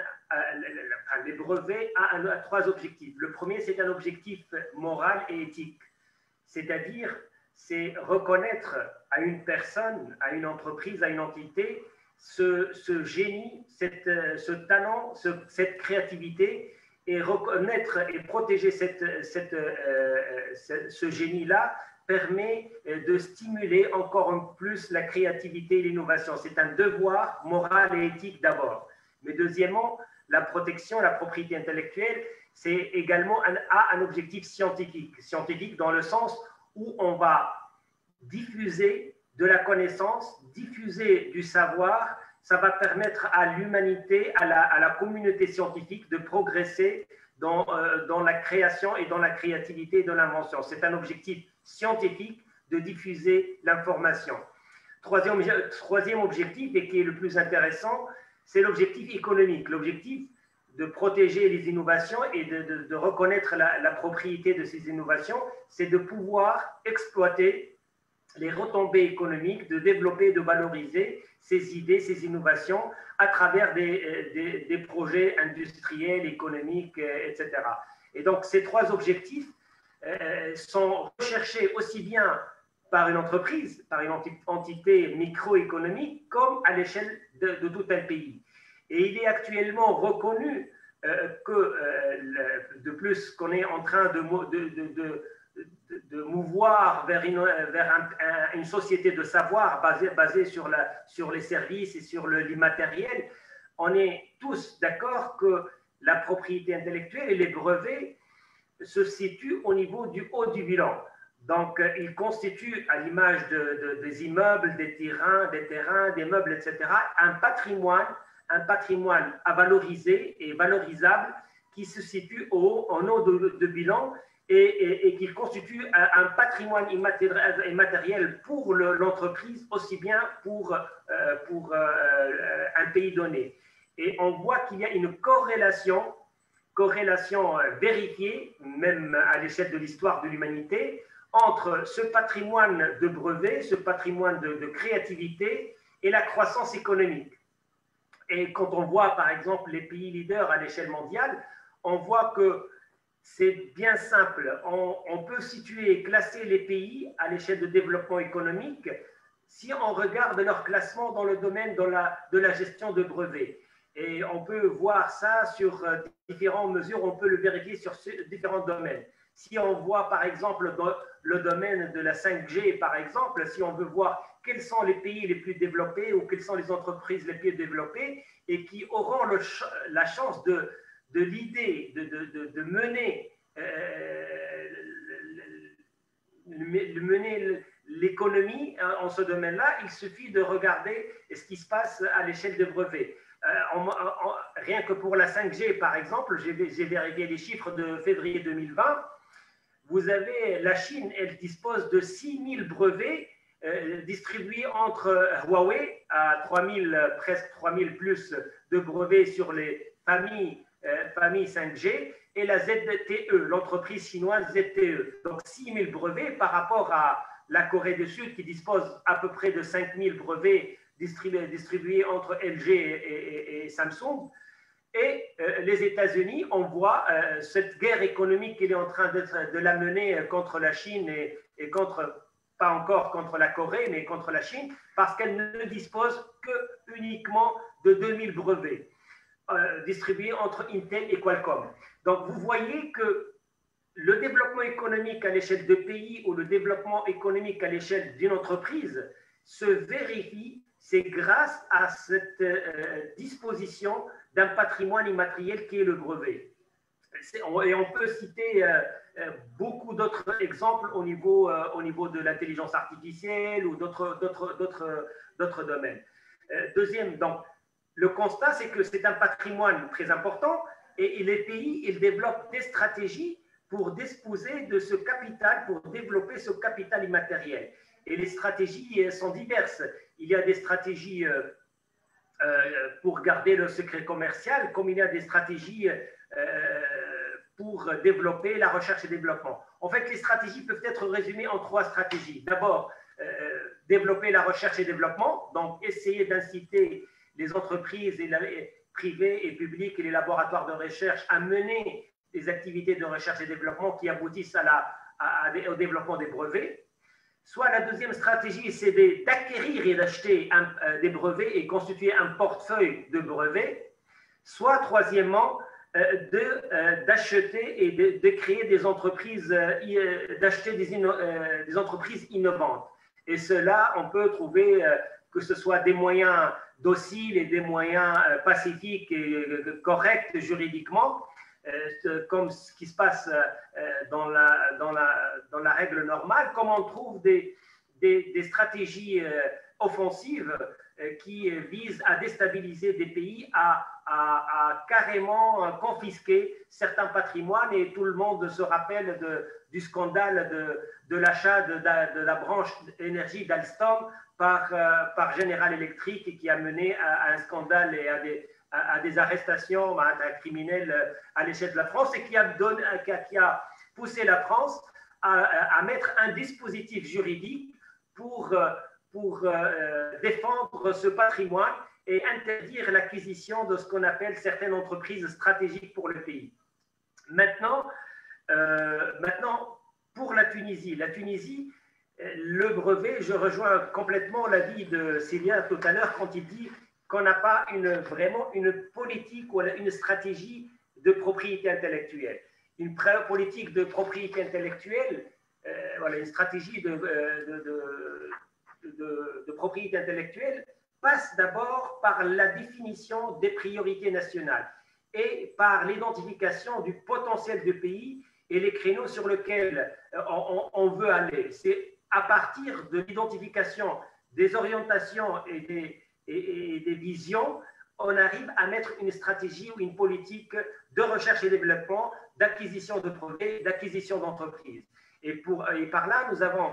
euh, les brevets a, un, a trois objectifs. Le premier, c'est un objectif moral et éthique, c'est-à-dire c'est reconnaître à une personne, à une entreprise, à une entité, ce, ce génie, cette, ce talent, ce, cette créativité, et reconnaître et protéger cette, cette, euh, ce, ce génie-là permet de stimuler encore plus la créativité et l'innovation. C'est un devoir moral et éthique d'abord. Mais deuxièmement, la protection, la propriété intellectuelle, c'est également un, a un objectif scientifique. Scientifique dans le sens où on va diffuser de la connaissance, diffuser du savoir. Ça va permettre à l'humanité, à la, à la communauté scientifique de progresser dans, euh, dans la création et dans la créativité et dans l'invention. C'est un objectif scientifique de diffuser l'information. Troisième, troisième objectif, et qui est le plus intéressant, c'est l'objectif économique. L'objectif de protéger les innovations et de, de, de reconnaître la, la propriété de ces innovations, c'est de pouvoir exploiter les retombées économiques, de développer, de valoriser ces idées, ces innovations à travers des, des, des projets industriels, économiques, et cetera. Et donc, ces trois objectifs euh, sont recherchés aussi bien par une entreprise, par une entité microéconomique, comme à l'échelle de, de tout un pays. Et il est actuellement reconnu euh, que, euh, le, de plus qu'on est en train de, de, de, de De, de mouvoir vers, une, vers un, un, une société de savoir basée, basée sur, la, sur les services et sur l'immatériel, on est tous d'accord que la propriété intellectuelle et les brevets se situent au niveau du haut du bilan. Donc, ils constituent, à l'image de, de, des immeubles, des terrains, des terrains, des meubles, et cetera, un patrimoine, un patrimoine à valoriser et valorisable qui se situe au haut, en haut de, de bilan, et, et, et qui constitue un, un patrimoine immatériel, immatériel pour l'entreprise, aussi bien pour, euh, pour euh, un pays donné. Et on voit qu'il y a une corrélation, corrélation vérifiée, même à l'échelle de l'histoire de l'humanité, entre ce patrimoine de brevets, ce patrimoine de, de créativité et la croissance économique. Et quand on voit, par exemple, les pays leaders à l'échelle mondiale, on voit que c'est bien simple. On, on peut situer et classer les pays à l'échelle de développement économique si on regarde leur classement dans le domaine de la, de la gestion de brevets. Et on peut voir ça sur différentes mesures, on peut le vérifier sur différents domaines. Si on voit par exemple dans le domaine de la cinq G, par exemple, si on veut voir quels sont les pays les plus développés ou quelles sont les entreprises les plus développées et qui auront le, la chance de de l'idée de, de, de, de mener, euh, le, mener l'économie en ce domaine-là, il suffit de regarder ce qui se passe à l'échelle de brevets. Euh, en, en, rien que pour la cinq G, par exemple, j'ai vérifié les chiffres de février deux mille vingt, vous avez la Chine, elle dispose de six mille brevets euh, distribués entre Huawei à trois mille, presque trois mille plus de brevets sur les familles Euh, famille cinq G, et la Z T E, l'entreprise chinoise Z T E. Donc six mille brevets par rapport à la Corée du Sud qui dispose à peu près de cinq mille brevets distribués, distribués entre L G et, et, et Samsung. Et euh, les États-Unis, on voit euh, cette guerre économique qu'il est en train de la mener contre la Chine et, et contre, pas encore contre la Corée, mais contre la Chine, parce qu'elle ne dispose que uniquement de deux mille brevets. Euh, distribués entre Intel et Qualcomm. Donc, vous voyez que le développement économique à l'échelle de pays ou le développement économique à l'échelle d'une entreprise se vérifie, c'est grâce à cette euh, disposition d'un patrimoine immatériel qui est le brevet. Et on peut citer euh, beaucoup d'autres exemples au niveau, euh, au niveau de l'intelligence artificielle ou d'autres domaines. Euh, deuxième, donc, le constat, c'est que c'est un patrimoine très important, et les pays, ils développent des stratégies pour disposer de ce capital, pour développer ce capital immatériel. Et les stratégies sont diverses. Il y a des stratégies euh, euh, pour garder le secret commercial, comme il y a des stratégies euh, pour développer la recherche et développement. En fait, les stratégies peuvent être résumées en trois stratégies. D'abord, euh, développer la recherche et développement, donc essayer d'inciter les entreprises et la, privées et publiques et les laboratoires de recherche à mener des activités de recherche et développement qui aboutissent à la, à, à, au développement des brevets. Soit la deuxième stratégie, c'est d'acquérir et d'acheter euh, des brevets et constituer un portefeuille de brevets. Soit troisièmement, euh, d'acheter de, euh, et de, de créer des entreprises, euh, d'acheter des, euh, des entreprises innovantes. Et cela, on peut trouver euh, que ce soit des moyens dociles et des moyens euh, pacifiques et euh, corrects juridiquement, Euh, comme ce qui se passe euh, dans, la, dans, la, dans la règle normale, comme on trouve des, des, des stratégies euh, offensives euh, qui visent à déstabiliser des pays, à, à, à carrément confisquer certains patrimoines. Et tout le monde se rappelle de, du scandale de, de l'achat de, de, de la branche énergie d'Alstom par, euh, par General Electric, qui a mené à, à un scandale et à des à des arrestations à un criminel à l'échelle de la France et qui a, donné, qui a poussé la France à, à mettre un dispositif juridique pour, pour euh, défendre ce patrimoine et interdire l'acquisition de ce qu'on appelle certaines entreprises stratégiques pour le pays. Maintenant, euh, maintenant pour la Tunisie, la Tunisie, le brevet, je rejoins complètement l'avis de Célia tout à l'heure quand il dit qu'on n'a pas une, vraiment une politique ou une stratégie de propriété intellectuelle. Une politique de propriété intellectuelle, euh, voilà, une stratégie de, de, de, de, de propriété intellectuelle passe d'abord par la définition des priorités nationales et par l'identification du potentiel du pays et les créneaux sur lesquels on, on veut aller. C'est à partir de l'identification des orientations et des et des visions, on arrive à mettre une stratégie ou une politique de recherche et développement, d'acquisition de brevets, d'acquisition d'entreprises. Et, pour, et par là, nous avons,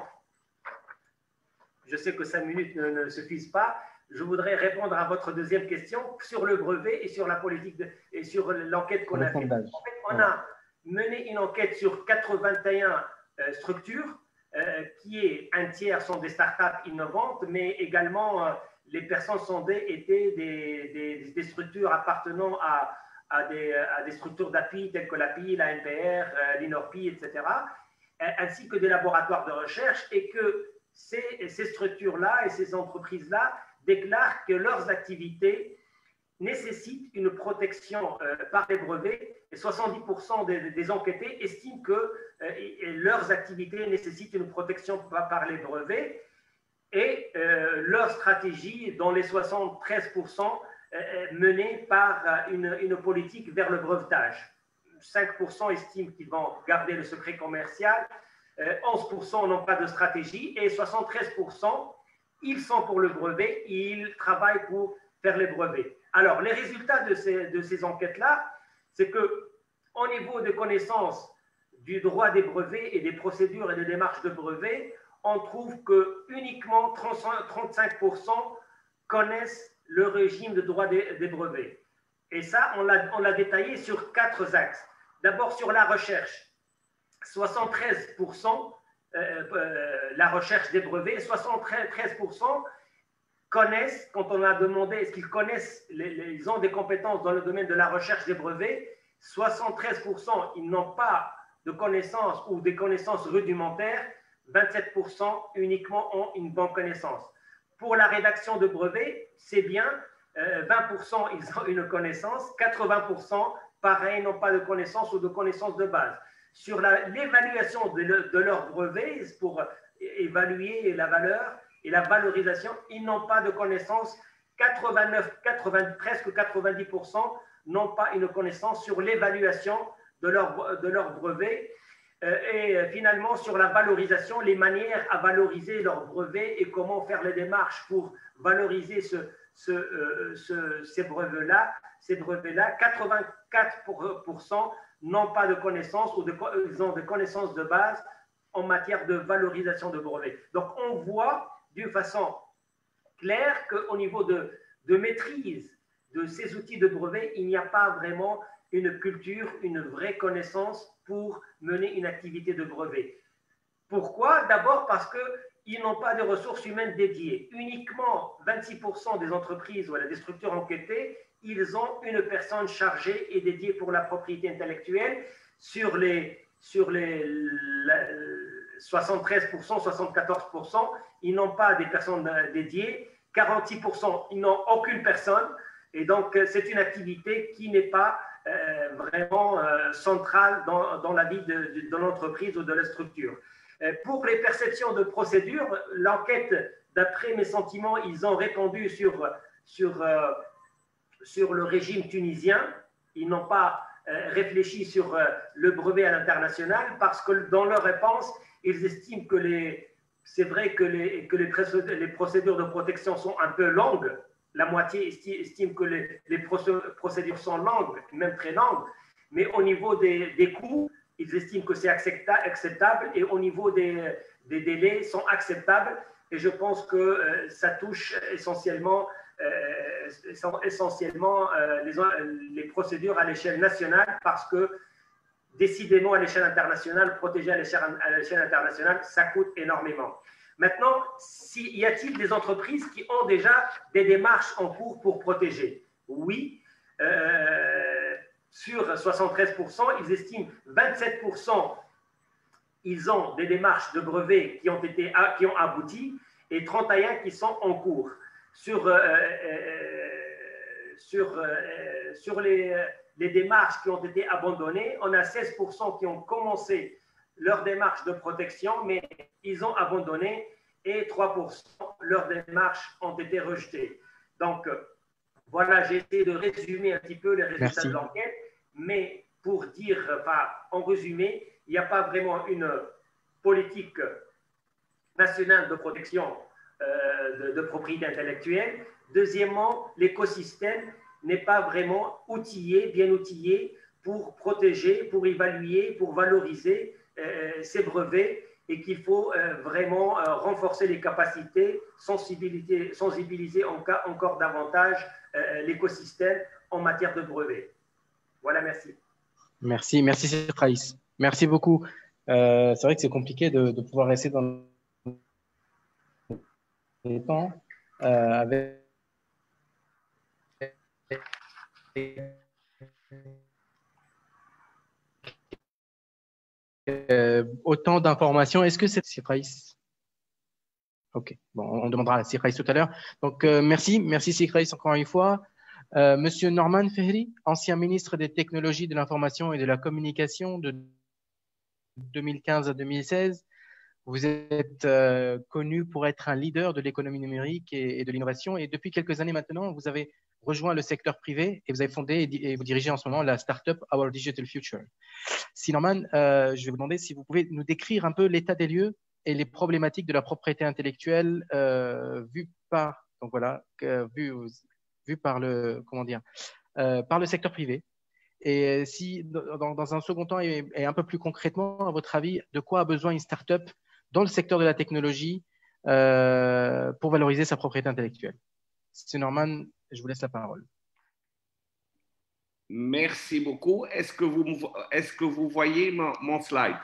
je sais que cinq minutes ne, ne suffisent pas, je voudrais répondre à votre deuxième question sur le brevet et sur la politique de, et sur l'enquête qu'on a faite. En fait, on a mené une enquête sur quatre-vingt-et-un euh, structures, euh, qui est un tiers sont des startups innovantes, mais également euh, les personnes sondées étaient des, des, des structures appartenant à, à, des, à des structures d'appui telles que l'A P I, la N P R, euh, l'INORPI, et cetera, ainsi que des laboratoires de recherche, et que ces, ces structures-là et ces entreprises-là déclarent que leurs activités nécessitent une protection euh, par les brevets, et soixante-dix pour cent des, des enquêtés estiment que euh, et, et leurs activités nécessitent une protection par, par les brevets, et euh, leur stratégie, dans les soixante-treize pour cent, euh, menée par une, une politique vers le brevetage. cinq pour cent estiment qu'ils vont garder le secret commercial, euh, onze pour cent n'ont pas de stratégie, et soixante-treize pour cent, ils sont pour le brevet, ils travaillent pour faire les brevets. Alors, les résultats de ces, de ces enquêtes-là, c'est qu'au niveau de connaissance du droit des brevets et des procédures et des démarches de brevets, on trouve que uniquement trente-cinq pour cent connaissent le régime de droit des, des brevets. Et ça, on l'a détaillé sur quatre axes. D'abord, sur la recherche, soixante-treize pour cent euh, euh, la recherche des brevets, soixante-treize pour cent connaissent, quand on a demandé est-ce qu'ils connaissent, les, les, ils ont des compétences dans le domaine de la recherche des brevets, soixante-treize pour cent ils n'ont pas de connaissances ou des connaissances rudimentaires, vingt-sept pour cent uniquement ont une bonne connaissance. Pour la rédaction de brevets, c'est bien, euh, vingt pour cent ils ont une connaissance, quatre-vingts pour cent pareil n'ont pas de connaissance ou de connaissance de base. Sur l'évaluation de, le, de leurs brevets, pour évaluer la valeur et la valorisation, ils n'ont pas de connaissance, quatre-vingt-neuf, quatre-vingts, presque quatre-vingt-dix pour cent n'ont pas une connaissance sur l'évaluation de leur, de leur brevet. Et finalement, sur la valorisation, les manières à valoriser leur brevet et comment faire les démarches pour valoriser ce, ce, euh, ce, ces brevets-là, ces brevets-là, quatre-vingt-quatre pour cent n'ont pas de connaissances ou de, ils ont des connaissances de base en matière de valorisation de brevets. Donc, on voit d'une façon claire qu'au niveau de, de maîtrise de ces outils de brevet, il n'y a pas vraiment une culture, une vraie connaissance pour mener une activité de brevet. Pourquoi? D'abord parce qu'ils n'ont pas de ressources humaines dédiées. Uniquement vingt-six pour cent des entreprises ou des structures enquêtées, ils ont une personne chargée et dédiée pour la propriété intellectuelle. Sur les, sur les soixante-treize pour cent, soixante-quatorze pour cent, ils n'ont pas des personnes dédiées. quarante-six pour cent, ils n'ont aucune personne. Et donc, c'est une activité qui n'est pas euh, vraiment euh, centrale dans, dans la vie de, de, de l'entreprise ou de la structure. Euh, pour les perceptions de procédure, l'enquête, d'après mes sentiments, ils ont répondu sur, sur, euh, sur le régime tunisien. Ils n'ont pas euh, réfléchi sur euh, le brevet à l'international parce que dans leur réponse, ils estiment que les, c'est vrai que, les, que les, les procédures de protection sont un peu longues. La moitié estime que les, les procédures sont longues, même très longues, mais au niveau des, des coûts, ils estiment que c'est acceptable et au niveau des, des délais, sont acceptables. Et je pense que euh, ça touche essentiellement, euh, essentiellement euh, les, les procédures à l'échelle nationale parce que décidément à l'échelle internationale, protéger à l'échelle internationale, ça coûte énormément. Maintenant, si, y a-t-il des entreprises qui ont déjà des démarches en cours pour protéger? Oui. Euh, sur soixante-treize pour cent, ils estiment vingt-sept pour cent ils ont des démarches de brevets qui ont, été, qui ont abouti et trente et un qui sont en cours. Sur, euh, euh, sur, euh, sur les, les démarches qui ont été abandonnées, on a seize pour cent qui ont commencé leur démarche de protection, mais ils ont abandonné et trois pour cent leurs démarches ont été rejetées. Donc, voilà, j'ai essayé de résumer un petit peu les résultats Merci. de l'enquête, mais pour dire, enfin, en résumé, il n'y a pas vraiment une politique nationale de protection euh, de, de propriété intellectuelle. Deuxièmement, l'écosystème n'est pas vraiment outillé, bien outillé pour protéger, pour évaluer, pour valoriser euh, ces brevets et qu'il faut euh, vraiment euh, renforcer les capacités, sensibiliser, sensibiliser encore, encore davantage euh, l'écosystème en matière de brevets. Voilà, merci. Merci, merci Cheikh Raïs. Merci beaucoup. Euh, c'est vrai que c'est compliqué de, de pouvoir rester dans les temps euh, avec euh, autant d'informations. Est-ce que c'est Cheikh Raïs? Ok, bon, on demandera à Cheikh Raïs tout à l'heure. Donc, euh, merci, merci Cheikh Raïs encore une fois. Euh, Monsieur Norman Fehri, ancien ministre des Technologies de l'Information et de la Communication de deux mille quinze à deux mille seize. Vous êtes euh, connu pour être un leader de l'économie numérique et, et de l'innovation. Et depuis quelques années maintenant, vous avez rejoint le secteur privé et vous avez fondé et, et vous dirigez en ce moment la start-up Our Digital Future. Si Norman, euh, je vais vous demander si vous pouvez nous décrire un peu l'état des lieux et les problématiques de la propriété intellectuelle euh, vues par, donc voilà, euh, vues vu par le, comment dire, euh, par le secteur privé. Et si, dans, dans un second temps, et, et un peu plus concrètement, à votre avis, de quoi a besoin une start-up dans le secteur de la technologie euh, pour valoriser sa propriété intellectuelle? C'est Norman, je vous laisse la parole. Merci beaucoup. Est-ce que vous, est-ce que vous voyez mon, mon slide?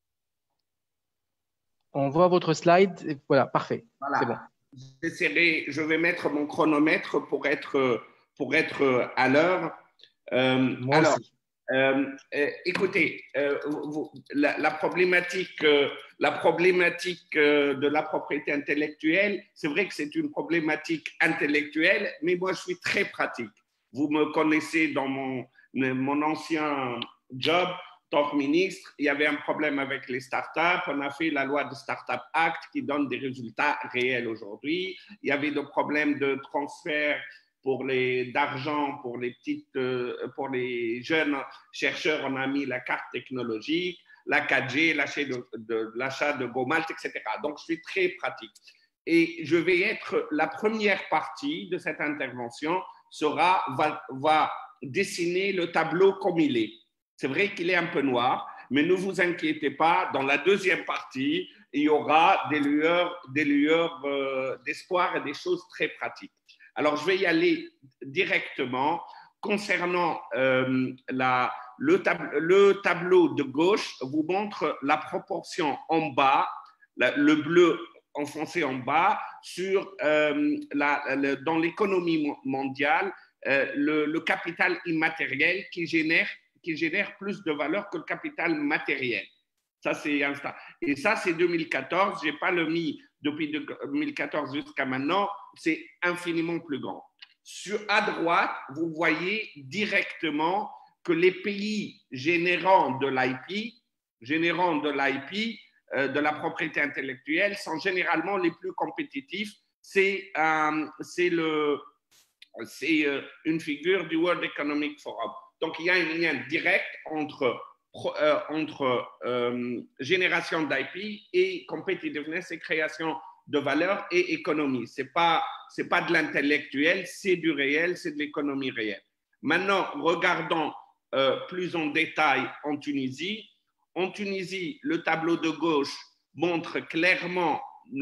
On voit votre slide. Voilà, parfait. Voilà. C'est bon. J'essaierai, je vais mettre mon chronomètre pour être, pour être à l'heure. Euh, Moi alors, aussi. Euh, euh, écoutez, euh, vous, la, la problématique, euh, la problématique euh, de la propriété intellectuelle, c'est vrai que c'est une problématique intellectuelle, mais moi je suis très pratique. Vous me connaissez dans mon, mon ancien job, en tant que ministre, il y avait un problème avec les startups. On a fait la loi de Startup Act qui donne des résultats réels aujourd'hui. Il y avait des problèmes de transfert pour les d'argent pour les petites euh, pour les jeunes chercheurs. On a mis la carte technologique, la quatre G, l'achat de, de l'achat de GoMalt, et cetera. Donc je suis très pratique. et je vais être, la première partie de cette intervention sera, va, va dessiner le tableau comme il est. C'est vrai qu'il est un peu noir, mais ne vous inquiétez pas, dans la deuxième partie, il y aura des lueurs, des lueurs euh, d'espoir et des choses très pratiques. Alors, je vais y aller directement. Concernant euh, la, le, tab le tableau de gauche, vous montre la proportion en bas, la, le bleu enfoncé en bas, sur, euh, la, la, dans l'économie mondiale, euh, le, le capital immatériel qui génère, qui génère plus de valeur que le capital matériel. Ça, c'est un stade. Et ça, c'est deux mille quatorze. Je n'ai pas le mis depuis deux mille quatorze jusqu'à maintenant. C'est infiniment plus grand. Sur, à droite, vous voyez directement que les pays générant de l'I P, générant de l'I P, euh, de la propriété intellectuelle, sont généralement les plus compétitifs. C'est euh, le, euh, une figure du World Economic Forum. Donc, il y a un lien direct entre, euh, entre euh, génération d'I P et competitiveness et création de valeur et économie. Ce n'est pas, c'est pas de l'intellectuel, c'est du réel, c'est de l'économie réelle. Maintenant, regardons euh, plus en détail en Tunisie. En Tunisie, le tableau de gauche montre clairement,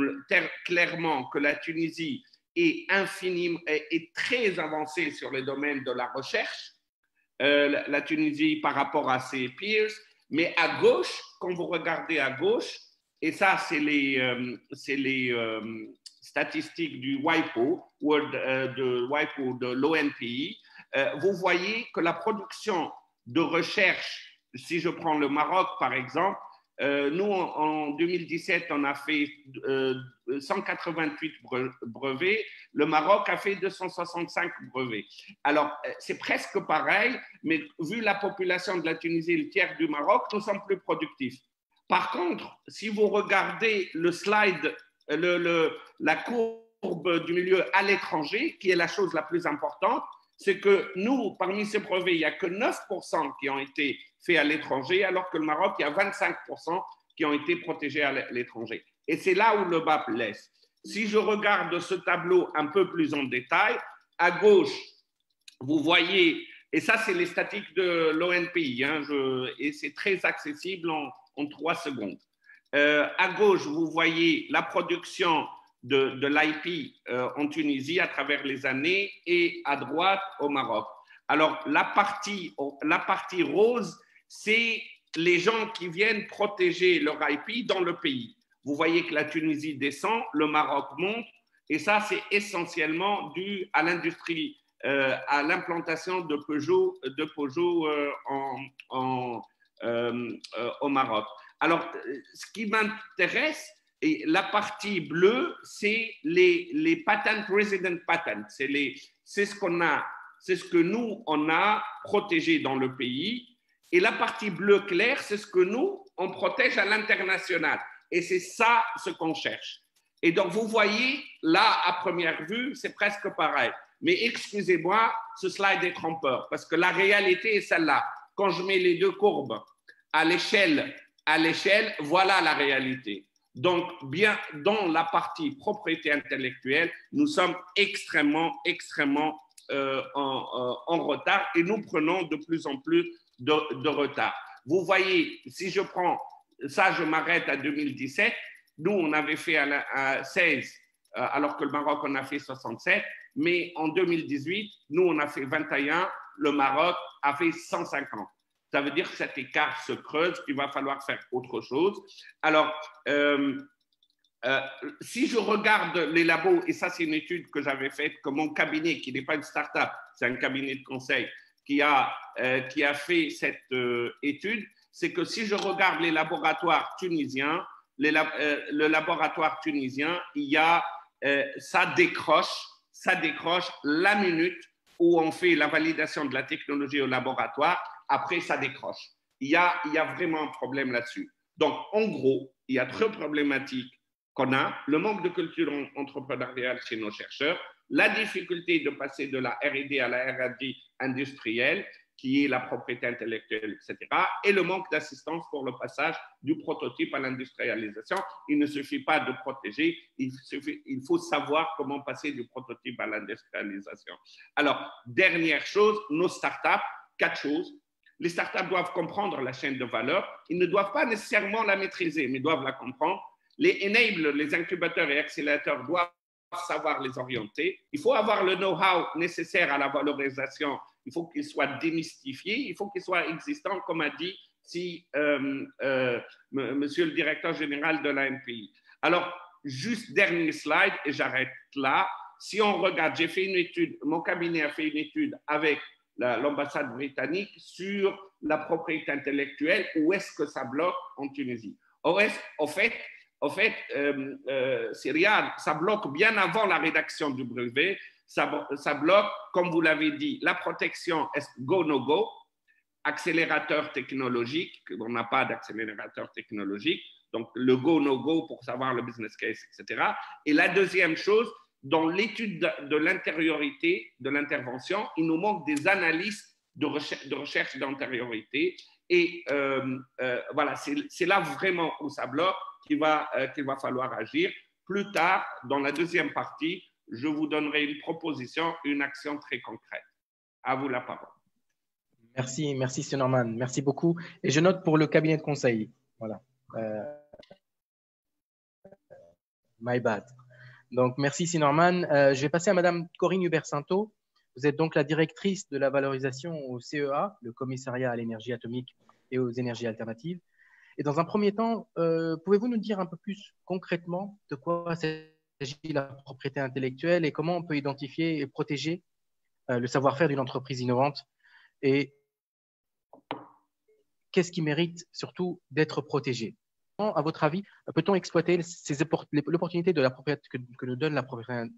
clairement que la Tunisie est, infiniment, est, est très avancée sur le domaine de la recherche, euh, la, la Tunisie par rapport à ses peers, mais à gauche, quand vous regardez à gauche, et ça, c'est les, euh, les euh, statistiques du WIPO, World, euh, de WIPO, de l'O N P I. Euh, vous voyez que la production de recherche, si je prends le Maroc par exemple, euh, nous en, en deux mille dix-sept, on a fait euh, cent quatre-vingt-huit brevets, le Maroc a fait deux cent soixante-cinq brevets. Alors, c'est presque pareil, mais vu la population de la Tunisie, le tiers du Maroc, nous sommes plus productifs. Par contre, si vous regardez le slide, le, le, la courbe du milieu à l'étranger, qui est la chose la plus importante, c'est que nous, parmi ces brevets, il n'y a que neuf pour cent qui ont été faits à l'étranger, alors que le Maroc, il y a vingt-cinq pour cent qui ont été protégés à l'étranger. Et c'est là où le bas blesse. Si je regarde ce tableau un peu plus en détail, à gauche, vous voyez, et ça, c'est les statistiques de l'O N P I, hein, je, et c'est très accessible en en trois secondes. Euh, à gauche, vous voyez la production de, de l'I P euh, en Tunisie à travers les années et à droite au Maroc. Alors, la partie, la partie rose, c'est les gens qui viennent protéger leur I P dans le pays. Vous voyez que la Tunisie descend, le Maroc monte, et ça, c'est essentiellement dû à l'industrie, euh, à l'implantation de Peugeot, de Peugeot euh, en, en Euh, euh, au Maroc. Alors, ce qui m'intéresse, et la partie bleue, c'est les, les patent resident patents. C'est ce qu'on a, c'est ce que nous, on a protégé dans le pays. Et la partie bleue claire, c'est ce que nous, on protège à l'international. Et c'est ça ce qu'on cherche. Et donc, vous voyez, là, à première vue, c'est presque pareil. Mais excusez-moi, ce slide est trompeur, parce que la réalité est celle-là. Quand je mets les deux courbes à l'échelle, à l'échelle, voilà la réalité. Donc, bien dans la partie propriété intellectuelle, nous sommes extrêmement, extrêmement euh, en, en retard et nous prenons de plus en plus de, de retard. Vous voyez, si je prends ça, je m'arrête à deux mille dix-sept. Nous, on avait fait à, la, à seize, euh, alors que le Maroc en a fait soixante-sept. Mais en deux mille dix-huit, nous, on a fait vingt et un. Le Maroc a fait cent cinquante. Ça veut dire que cet écart se creuse, qu'il va falloir faire autre chose. Alors, euh, euh, si je regarde les labos, et ça c'est une étude que j'avais faite, que mon cabinet, qui n'est pas une start-up, c'est un cabinet de conseil, qui a, euh, qui a fait cette euh, étude, c'est que si je regarde les laboratoires tunisiens, les lab, euh, le laboratoire tunisien, il y a, euh, ça décroche, ça décroche la minute où on fait la validation de la technologie au laboratoire. Après, ça décroche. Il y a, il y a vraiment un problème là-dessus. Donc, en gros, il y a trois problématiques qu'on a. Le manque de culture entrepreneuriale chez nos chercheurs, la difficulté de passer de la R et D à la R et D industrielle qui est la propriété intellectuelle, et cetera, et le manque d'assistance pour le passage du prototype à l'industrialisation. Il ne suffit pas de protéger, il, suffit, il faut savoir comment passer du prototype à l'industrialisation. Alors, dernière chose, nos startups, quatre choses. Les startups doivent comprendre la chaîne de valeur. Ils ne doivent pas nécessairement la maîtriser, mais doivent la comprendre. Les enablers, les incubateurs et accélérateurs doivent savoir les orienter. Il faut avoir le know-how nécessaire à la valorisation. Il faut qu'il soit démystifié. Il faut qu'il soit existant, comme a dit si, euh, euh, monsieur le directeur général de l'A N P I. Alors, juste dernier slide, et j'arrête là. Si on regarde, j'ai fait une étude, mon cabinet a fait une étude avec l'ambassade britannique sur la propriété intellectuelle, où est-ce que ça bloque en Tunisie. Au fait, au fait euh, euh, Cyriane, ça bloque bien avant la rédaction du brevet, ça, ça bloque, comme vous l'avez dit, la protection est go, no go, accélérateur technologique, on n'a pas d'accélérateur technologique, donc le go, no go pour savoir le business case, et cetera. Et la deuxième chose, dans l'étude de l'intériorité de l'intervention, il nous manque des analystes de recherche, de recherche d'antériorité. Et euh, euh, voilà, c'est là vraiment où ça bloque qu'il va, euh, qu'il va falloir agir. Plus tard, dans la deuxième partie, je vous donnerai une proposition, une action très concrète. À vous la parole. Merci, merci, Sir Norman. Merci beaucoup. Et je note pour le cabinet de conseil. Voilà. Euh, my bad. Donc, merci, Sir Norman. Euh, je vais passer à Madame Corinne Hubert-Santo. Vous êtes donc la directrice de la valorisation au C E A, le commissariat à l'énergie atomique et aux énergies alternatives. Et dans un premier temps, euh, pouvez-vous nous dire un peu plus concrètement de quoi s'agit la propriété intellectuelle et comment on peut identifier et protéger euh, le savoir-faire d'une entreprise innovante et qu'est-ce qui mérite surtout d'être protégé? À votre avis, peut-on exploiter l'opportunité de la propriété que, que nous donne la propriété?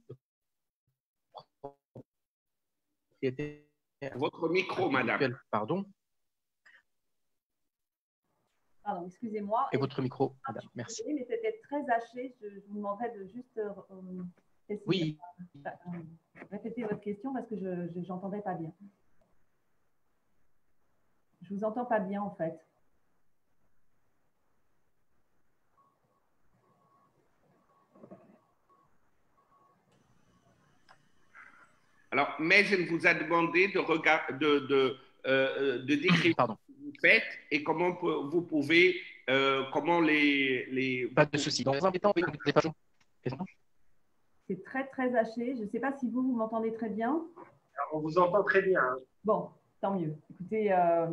Votre micro, madame. Pardon. Pardon, excusez-moi. Et, et votre micro, madame. Merci. Oui, mais c'était très haché. Je, je vous demanderais de juste euh, essayer, oui. euh, répéter votre question parce que je n'entendais pas bien. Je ne vous entends pas bien, en fait. Alors, Maison vous a demandé de, regard, de, de, euh, de décrire Pardon. ce que vous faites et comment vous pouvez, euh, comment les… les... Pas de souci. Dans un temps, oui, c'est très, très haché. Je ne sais pas si vous, vous m'entendez très bien. Alors, on vous entend très bien. Hein. Bon, tant mieux. Écoutez, euh,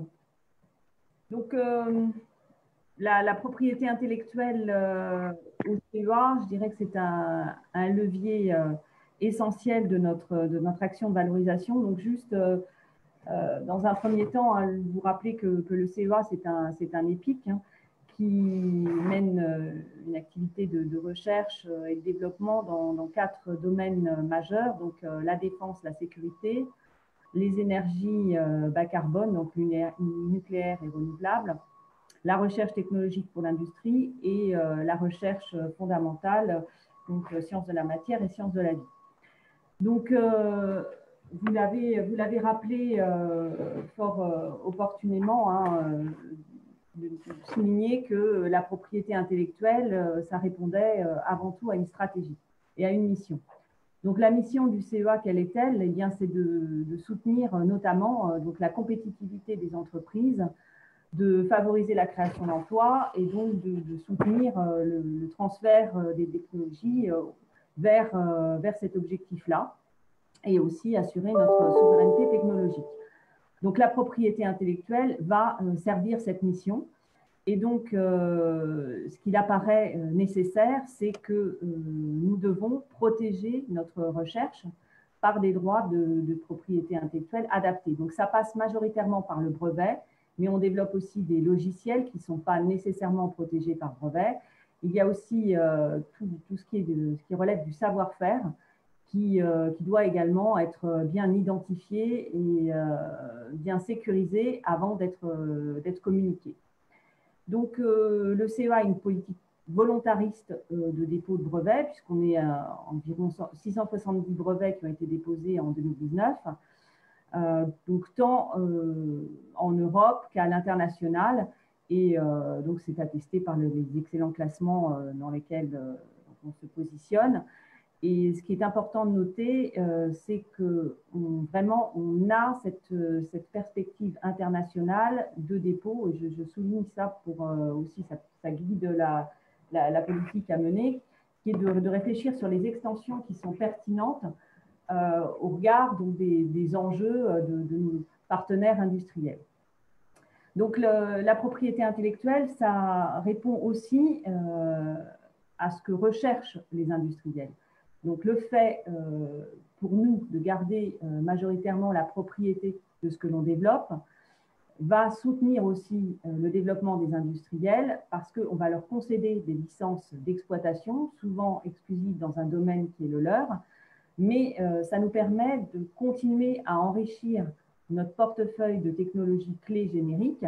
donc, euh, la, la propriété intellectuelle euh, au C E A, je dirais que c'est un, un levier euh, essentiel de notre, de notre action de valorisation. Donc, juste euh, euh, dans un premier temps, hein, vous rappelez que, que le C E A, c'est un, c'est un EPIC hein, qui mène euh, une activité de, de recherche et de développement dans, dans quatre domaines majeurs, donc euh, la défense, la sécurité, les énergies euh, bas carbone, donc nucléaire et renouvelable, la recherche technologique pour l'industrie et euh, la recherche fondamentale, donc euh, sciences de la matière et sciences de la vie. Donc, euh, vous l'avez vous l'avez rappelé euh, fort euh, opportunément, hein, euh, de, de souligner que la propriété intellectuelle, euh, ça répondait euh, avant tout à une stratégie et à une mission. Donc, la mission du C E A, quelle est-elle? Eh bien, c'est de, de soutenir euh, notamment euh, donc, la compétitivité des entreprises, de favoriser la création d'emplois et donc de, de soutenir euh, le, le transfert euh, des technologies euh, vers, euh, vers cet objectif-là et aussi assurer notre souveraineté technologique. Donc, la propriété intellectuelle va euh, servir cette mission. Et donc, euh, ce qu'il apparaît euh, nécessaire, c'est que euh, nous devons protéger notre recherche par des droits de, de propriété intellectuelle adaptés. Donc, ça passe majoritairement par le brevet, mais on développe aussi des logiciels qui ne sont pas nécessairement protégés par brevet. Il y a aussi euh, tout, tout ce, qui est de, ce qui relève du savoir-faire, qui, euh, qui doit également être bien identifié et euh, bien sécurisé avant d'être euh, d'être communiqué. Donc, euh, le C E A a une politique volontariste euh, de dépôt de brevets, puisqu'on est à environ six cent soixante-dix brevets qui ont été déposés en deux mille dix-neuf, euh, donc tant euh, en Europe qu'à l'international. Et euh, donc, c'est attesté par le, les excellents classements euh, dans lesquels euh, on se positionne. Et ce qui est important de noter, euh, c'est que on, vraiment, on a cette, cette perspective internationale de dépôt. Et je, je souligne ça pour euh, aussi, ça, ça guide la, la, la politique à mener, qui est de, de réfléchir sur les extensions qui sont pertinentes euh, au regard donc, des, des enjeux de, de nos partenaires industriels. Donc, le, la propriété intellectuelle, ça répond aussi euh, à ce que recherchent les industriels. Donc, le fait euh, pour nous de garder euh, majoritairement la propriété de ce que l'on développe va soutenir aussi euh, le développement des industriels parce qu'on va leur concéder des licences d'exploitation, souvent exclusives dans un domaine qui est le leur, mais euh, ça nous permet de continuer à enrichir notre portefeuille de technologies clés génériques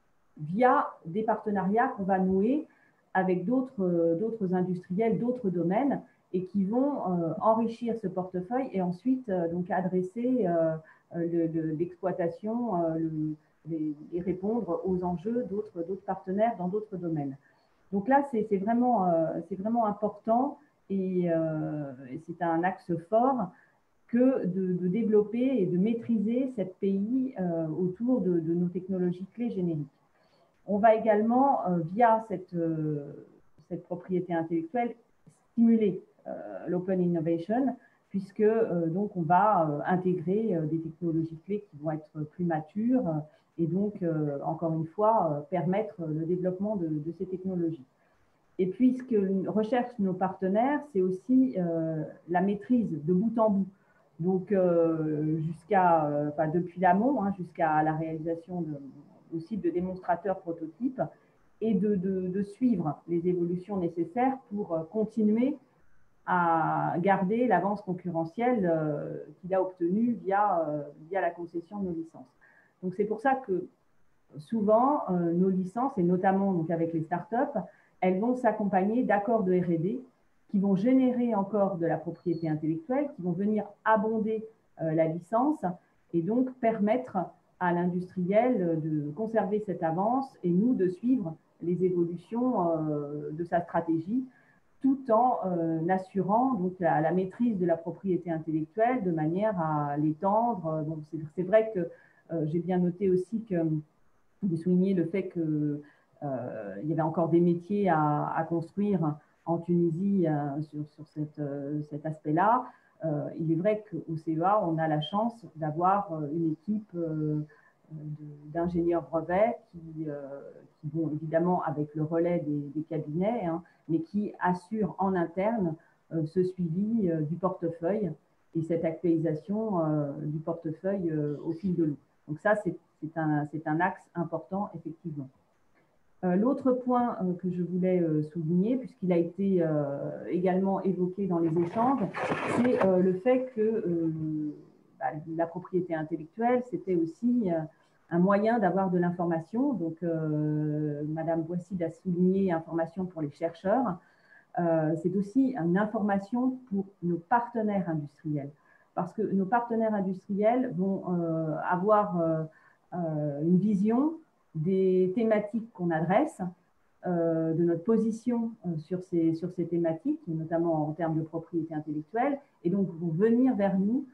via des partenariats qu'on va nouer avec d'autres d'autres industriels, d'autres domaines, et qui vont euh, enrichir ce portefeuille et ensuite euh, donc adresser euh, l'exploitation euh, et répondre aux enjeux d'autres d'autres partenaires dans d'autres domaines. Donc là, c'est vraiment, euh, c'est vraiment important et, euh, et c'est un axe fort que de, de développer et de maîtriser cette P I euh, autour de, de nos technologies clés génériques. On va également, euh, via cette, euh, cette propriété intellectuelle, stimuler euh, l'open innovation, puisque euh, donc on va euh, intégrer euh, des technologies clés qui vont être plus matures euh, et donc, euh, encore une fois, euh, permettre le développement de, de ces technologies. Et puis, ce que recherchent nos partenaires, c'est aussi euh, la maîtrise de bout en bout. Donc, euh, jusqu'à, euh, enfin, depuis l'amont, hein, jusqu'à la réalisation de, aussi de démonstrateurs prototypes et de, de, de suivre les évolutions nécessaires pour euh, continuer à garder l'avance concurrentielle euh, qu'il a obtenue via, euh, via la concession de nos licences. Donc, c'est pour ça que souvent, euh, nos licences, et notamment donc, avec les startups, elles vont s'accompagner d'accords de R et D qui vont générer encore de la propriété intellectuelle, qui vont venir abonder euh, la licence et donc permettre à l'industriel de conserver cette avance et nous de suivre les évolutions euh, de sa stratégie tout en euh, assurant donc, la, la maîtrise de la propriété intellectuelle de manière à l'étendre. Bon, c'est vrai que euh, j'ai bien noté aussi que vous soulignez le fait qu'il euh, y avait encore des métiers à, à construire en Tunisie euh, sur, sur cette, euh, cet aspect-là. Euh, il est vrai qu'au C E A, on a la chance d'avoir une équipe euh, d'ingénieurs brevets qui, euh, qui vont évidemment avec le relais des, des cabinets, hein, mais qui assurent en interne euh, ce suivi euh, du portefeuille et cette actualisation euh, du portefeuille euh, au fil de l'eau. Donc ça, c'est un, un axe important, effectivement. Euh, L'autre point euh, que je voulais euh, souligner, puisqu'il a été euh, également évoqué dans les échanges, c'est euh, le fait que euh, bah, la propriété intellectuelle, c'était aussi euh, un moyen d'avoir de l'information. Donc, euh, Madame Boissy a souligné information pour les chercheurs. Euh, c'est aussi une information pour nos partenaires industriels, parce que nos partenaires industriels vont euh, avoir euh, euh, une vision des thématiques qu'on adresse, euh, de notre position euh, sur, ces, sur ces thématiques, notamment en termes de propriété intellectuelle, et donc vont venir vers nous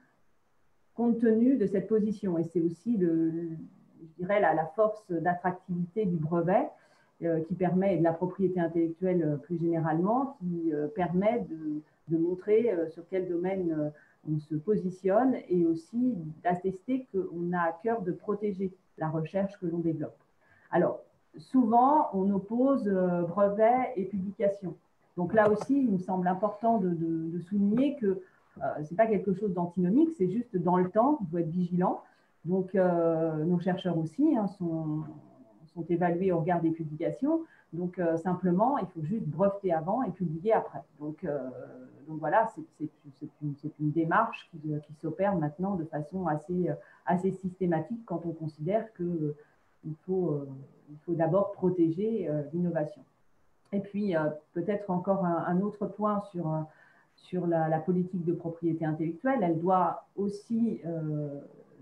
compte tenu de cette position. Et c'est aussi, le, je dirais, la, la force d'attractivité du brevet euh, qui permet, et de la propriété intellectuelle euh, plus généralement, qui euh, permet de, de montrer euh, sur quel domaine euh, on se positionne et aussi d'attester qu'on a à cœur de protéger la recherche que l'on développe. Alors, souvent, on oppose euh, brevet et publication. Donc là aussi, il me semble important de, de, de souligner que euh, ce n'est pas quelque chose d'antinomique, c'est juste dans le temps, il faut être vigilant. Donc, euh, nos chercheurs aussi hein, sont, sont évalués au regard des publications. Donc, euh, simplement, il faut juste breveter avant et publier après. Donc, euh, donc voilà, c'est une, une démarche qui, qui s'opère maintenant de façon assez, assez systématique quand on considère qu'il faut, euh, il faut d'abord protéger euh, l'innovation. Et puis, euh, peut-être encore un, un autre point sur, sur la, la politique de propriété intellectuelle, elle doit aussi euh,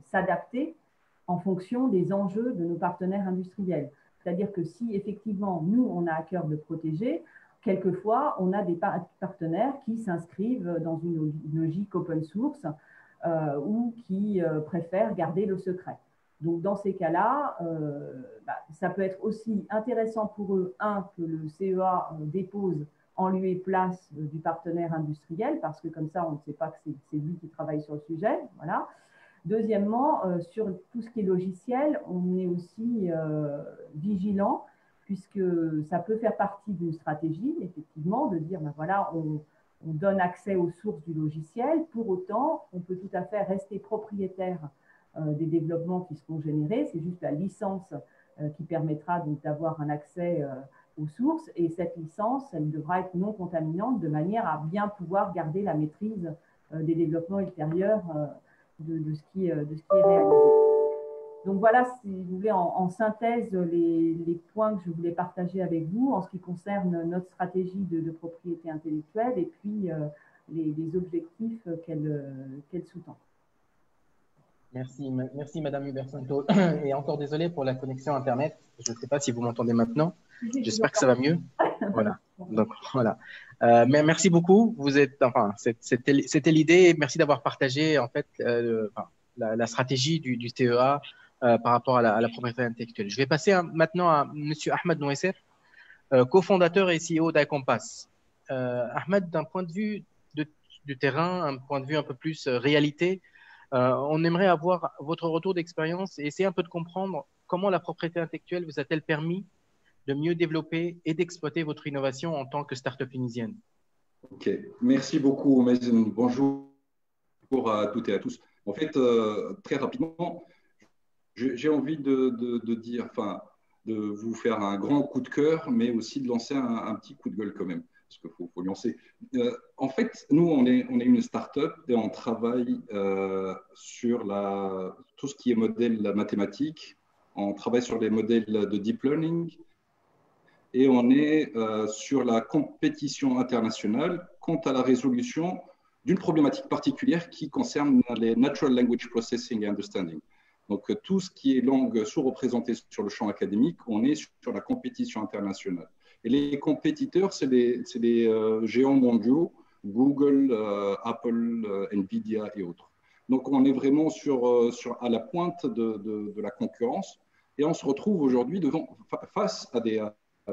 s'adapter en fonction des enjeux de nos partenaires industriels. C'est-à-dire que si effectivement, nous, on a à cœur de protéger, quelquefois, on a des partenaires qui s'inscrivent dans une logique open source euh, ou qui euh, préfèrent garder le secret. Donc, dans ces cas-là, euh, bah, ça peut être aussi intéressant pour eux, un, que le C E A dépose en lieu et place du partenaire industriel, parce que comme ça, on ne sait pas que c'est lui qui travaille sur le sujet. Voilà. Deuxièmement, euh, sur tout ce qui est logiciel, on est aussi euh, vigilant, puisque ça peut faire partie d'une stratégie, effectivement, de dire, ben voilà, on, on donne accès aux sources du logiciel. Pour autant, on peut tout à fait rester propriétaire euh, des développements qui seront générés. C'est juste la licence euh, qui permettra donc d'avoir un accès euh, aux sources. Et cette licence, elle devra être non contaminante de manière à bien pouvoir garder la maîtrise euh, des développements ultérieurs euh, de, de, ce qui, de ce qui est réalisé. Donc voilà, si vous voulez, en, en synthèse, les, les points que je voulais partager avec vous en ce qui concerne notre stratégie de, de propriété intellectuelle et puis euh, les, les objectifs qu'elle qu'elle sous-tend. Merci, merci Madame Hubert-Santo. Et encore désolé pour la connexion Internet. Je ne sais pas si vous m'entendez maintenant. J'espère que ça va mieux. Voilà. Donc voilà. Euh, mais merci beaucoup. Vous êtes, enfin, c'était l'idée. Merci d'avoir partagé en fait euh, enfin, la, la stratégie du, du C E A euh, par rapport à la, à la propriété intellectuelle. Je vais passer à, maintenant à Monsieur Ahmed Nouesser, euh, cofondateur et C E O d'Icompass. Euh, Ahmed, d'un point de vue de, du terrain, un point de vue un peu plus euh, réalité, euh, on aimerait avoir votre retour d'expérience et essayer un peu de comprendre comment la propriété intellectuelle vous a-t-elle permis de mieux développer et d'exploiter votre innovation en tant que start-up tunisienne. Ok, merci beaucoup, Mazen. Bonjour à toutes et à tous. En fait, euh, très rapidement, j'ai envie de, de, de dire, enfin, de vous faire un grand coup de cœur, mais aussi de lancer un, un petit coup de gueule quand même, parce qu'il faut, faut lancer. Euh, en fait, nous, on est, on est une start-up et on travaille euh, sur la, tout ce qui est modèle mathématique. On travaille sur les modèles de deep learning. Et on est euh, sur la compétition internationale quant à la résolution d'une problématique particulière qui concerne les Natural Language Processing and Understanding. Donc, tout ce qui est langue sous-représentée sur le champ académique, on est sur la compétition internationale. Et les compétiteurs, c'est les, les euh, géants mondiaux, Google, euh, Apple, euh, Nvidia et autres. Donc, on est vraiment sur, euh, sur, à la pointe de, de, de la concurrence et on se retrouve aujourd'hui face à des...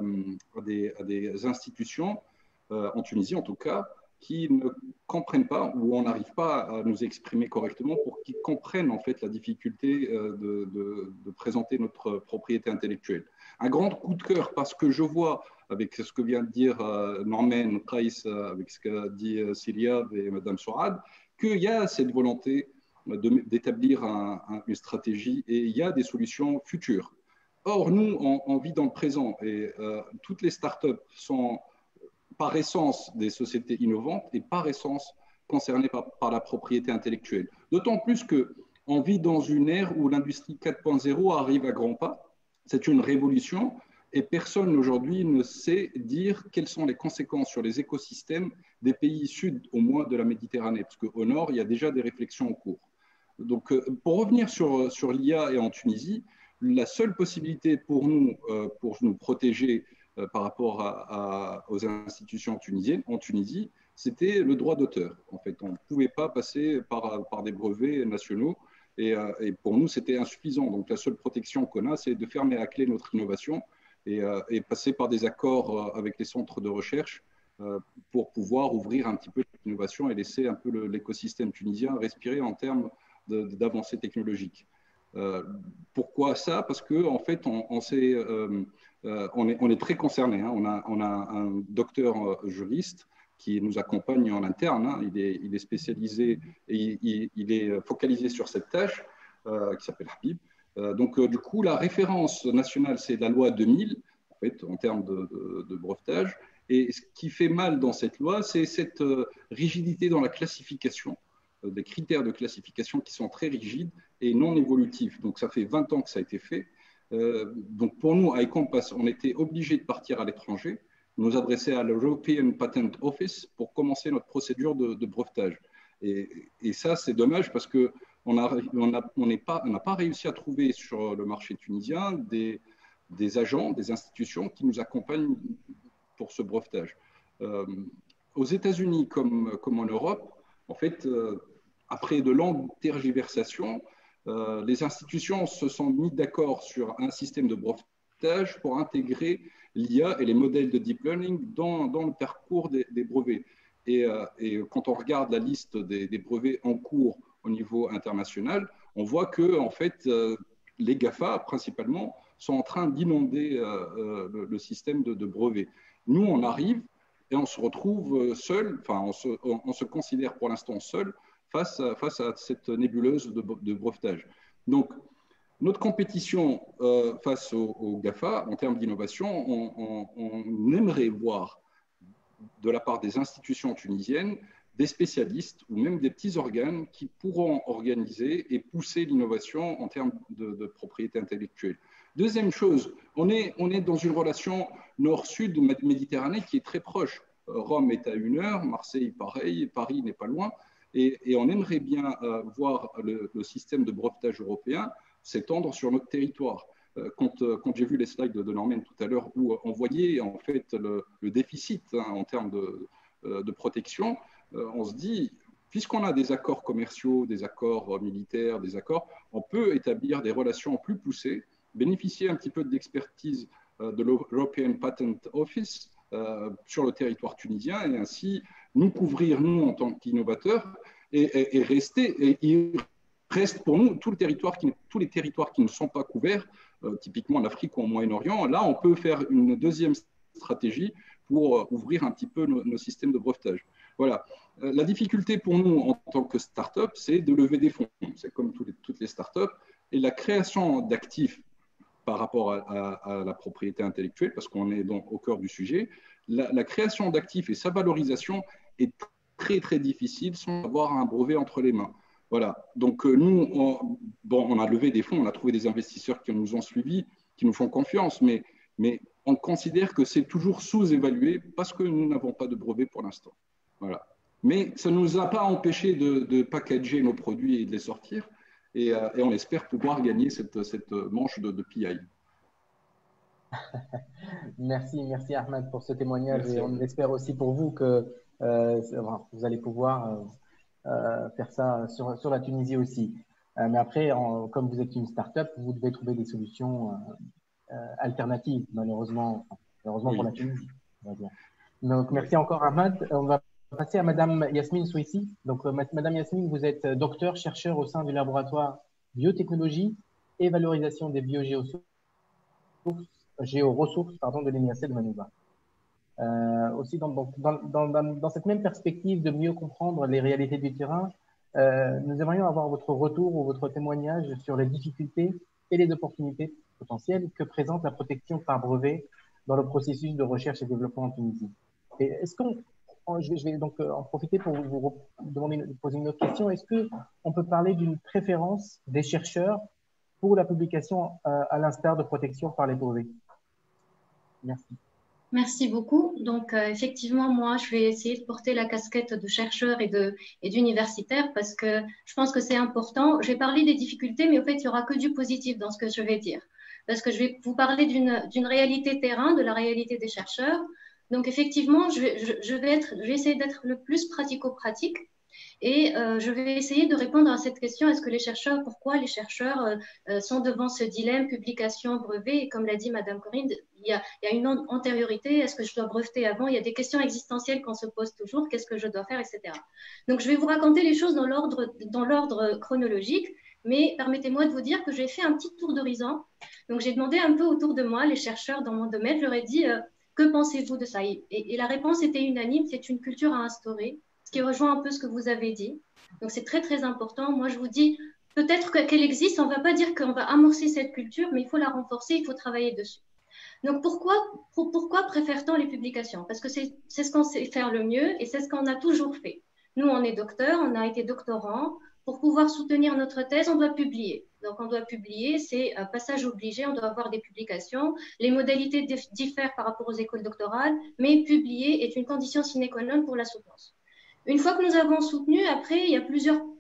À des, à des institutions, euh, en Tunisie en tout cas, qui ne comprennent pas ou on n'arrive pas à nous exprimer correctement pour qu'ils comprennent en fait la difficulté euh, de, de, de présenter notre propriété intellectuelle. Un grand coup de cœur parce que je vois, avec ce que vient de dire euh, Norman Kais, avec ce qu'a dit euh, Syria et Mme Souad, qu'il y a cette volonté d'établir un, un, une stratégie et il y a des solutions futures. Or, nous, on, on vit dans le présent et euh, toutes les startups sont par essence des sociétés innovantes et par essence concernées par, par la propriété intellectuelle. D'autant plus qu'on vit dans une ère où l'industrie quatre point zéro arrive à grands pas. C'est une révolution et personne aujourd'hui ne sait dire quelles sont les conséquences sur les écosystèmes des pays sud, au moins de la Méditerranée, parce qu'au nord, il y a déjà des réflexions en cours. Donc, pour revenir sur, sur l'I A et en Tunisie, la seule possibilité pour nous, euh, pour nous protéger euh, par rapport à, à, aux institutions tunisiennes, en Tunisie, c'était le droit d'auteur. En fait, on ne pouvait pas passer par, par des brevets nationaux et, euh, et pour nous, c'était insuffisant. Donc, la seule protection qu'on a, c'est de fermer à clé notre innovation et, euh, et passer par des accords avec les centres de recherche euh, pour pouvoir ouvrir un petit peu l'innovation et laisser un peu l'écosystème tunisien respirer en termes d'avancées technologiques. Euh, pourquoi ça? Parce que en fait, on, on, euh, euh, on, est, on est très concerné. Hein. On, a, on a un docteur euh, juriste qui nous accompagne en interne. Hein. Il, est, il est spécialisé et il, il est focalisé sur cette tâche euh, qui s'appelle Habib. Euh, donc, euh, du coup, la référence nationale, c'est la loi deux mille, en fait, en termes de, de, de brevetage. Et ce qui fait mal dans cette loi, c'est cette euh, rigidité dans la classification, euh, des critères de classification qui sont très rigides et non évolutifs. Donc, ça fait vingt ans que ça a été fait. Euh, donc, pour nous, à Icompass, on était obligé de partir à l'étranger, nous adresser à l'European Patent Office pour commencer notre procédure de, de brevetage. Et, et ça, c'est dommage parce que on n'a on a, on pas, on pas réussi à trouver sur le marché tunisien des, des agents, des institutions qui nous accompagnent pour ce brevetage. Euh, aux États-Unis comme, comme en Europe, en fait, euh, après de longues tergiversations, euh, les institutions se sont mis d'accord sur un système de brevetage pour intégrer l'I A et les modèles de deep learning dans, dans le parcours des, des brevets. Et, euh, et quand on regarde la liste des, des brevets en cours au niveau international, on voit que en fait, euh, les GAFA, principalement, sont en train d'inonder euh, euh, le, le système de, de brevets. Nous, on arrive et on se retrouve seul, enfin, on se, on, on se considère pour l'instant seul face à, face à cette nébuleuse de, de brevetage. Donc, notre compétition euh, face aux, aux GAFA, en termes d'innovation, on, on, on aimerait voir de la part des institutions tunisiennes, des spécialistes ou même des petits organes qui pourront organiser et pousser l'innovation en termes de, de propriété intellectuelle. Deuxième chose, on est, on est dans une relation nord-sud Méditerranée qui est très proche. Rome est à une heure, Marseille pareil, Paris n'est pas loin, et, et on aimerait bien euh, voir le, le système de brevetage européen s'étendre sur notre territoire. Quand, quand j'ai vu les slides de Norman tout à l'heure où on voyait en fait le, le déficit hein, en termes de, de protection, on se dit, puisqu'on a des accords commerciaux, des accords militaires, des accords, on peut établir des relations plus poussées, bénéficier un petit peu de l'expertise de l'European Patent Office euh, sur le territoire tunisien et ainsi nous couvrir, nous, en tant qu'innovateurs, et, et, et rester, et il reste pour nous tout le territoire qui, tous les territoires qui ne sont pas couverts, euh, typiquement en Afrique ou au Moyen-Orient. Là, on peut faire une deuxième stratégie pour euh, ouvrir un petit peu nos, nos systèmes de brevetage. Voilà. Euh, la difficulté pour nous, en tant que start-up, c'est de lever des fonds. C'est comme tous les, toutes les start-up. Et la création d'actifs par rapport à, à, à la propriété intellectuelle, parce qu'on est donc au cœur du sujet, la, la création d'actifs et sa valorisation est très, très difficile sans avoir un brevet entre les mains. Voilà. Donc, euh, nous, on, bon, on a levé des fonds, on a trouvé des investisseurs qui nous ont suivis, qui nous font confiance, mais, mais on considère que c'est toujours sous-évalué parce que nous n'avons pas de brevet pour l'instant. Voilà. Mais ça ne nous a pas empêché de, de packager nos produits et de les sortir. Et, euh, et on espère pouvoir gagner cette, cette manche de, de P I. Merci, merci Ahmed pour ce témoignage. Merci. Et on espère aussi pour vous que euh, vous allez pouvoir euh, euh, faire ça sur, sur la Tunisie aussi. Euh, mais après, en, comme vous êtes une start-up, vous devez trouver des solutions euh, euh, alternatives, malheureusement, malheureusement oui. pour la Tunisie. On va dire. Donc, merci oui. encore Ahmed. On va passer à Madame Yasmine Souissi. Donc, euh, Madame Yasmine, vous êtes docteur, chercheur au sein du laboratoire biotechnologie et valorisation des biogéoressources géoressources, pardon, de l'Université de Manouba. Euh, aussi, dans, dans, dans, dans, dans cette même perspective de mieux comprendre les réalités du terrain, euh, nous aimerions avoir votre retour ou votre témoignage sur les difficultés et les opportunités potentielles que présente la protection par brevet dans le processus de recherche et développement en Tunisie. Et est-ce qu'on Je vais, je vais donc en profiter pour vous demander, poser une autre question. Est-ce qu'on peut parler d'une préférence des chercheurs pour la publication euh, à l'instar de protection par les brevets? Merci. Merci beaucoup. Donc, euh, effectivement, moi, je vais essayer de porter la casquette de chercheur et de et d'universitaire parce que je pense que c'est important. Je vais parler des difficultés, mais au fait, il n'y aura que du positif dans ce que je vais dire. Parce que je vais vous parler d'une d'une réalité terrain, de la réalité des chercheurs. Donc, effectivement, je vais, je, je vais, être, je vais essayer d'être le plus pratico-pratique et euh, je vais essayer de répondre à cette question. Est-ce que les chercheurs, pourquoi les chercheurs euh, sont devant ce dilemme publication, brevet? Et comme l'a dit Madame Corinne, il y a, il y a une antériorité. Est-ce que je dois breveter avant? Il y a des questions existentielles qu'on se pose toujours. Qu'est-ce que je dois faire, et cetera. Donc, je vais vous raconter les choses dans l'ordre, dans l'ordre chronologique. Mais permettez-moi de vous dire que j'ai fait un petit tour d'horizon. Donc, j'ai demandé un peu autour de moi, les chercheurs dans mon domaine, je leur ai dit... Euh, que pensez-vous de ça? et, et la réponse était unanime, c'est une culture à instaurer, ce qui rejoint un peu ce que vous avez dit. Donc, c'est très, très important. Moi, je vous dis, peut-être qu'elle existe, on ne va pas dire qu'on va amorcer cette culture, mais il faut la renforcer, il faut travailler dessus. Donc, pourquoi, pour, pourquoi préfère-t-on les publications? Parce que c'est ce qu'on sait faire le mieux et c'est ce qu'on a toujours fait. Nous, on est docteur, on a été doctorant. Pour pouvoir soutenir notre thèse, on doit publier. Donc, on doit publier, c'est un passage obligé, on doit avoir des publications. Les modalités diffèrent par rapport aux écoles doctorales, mais publier est une condition sine qua non pour la soutenance. Une fois que nous avons soutenu, après, il y a plusieurs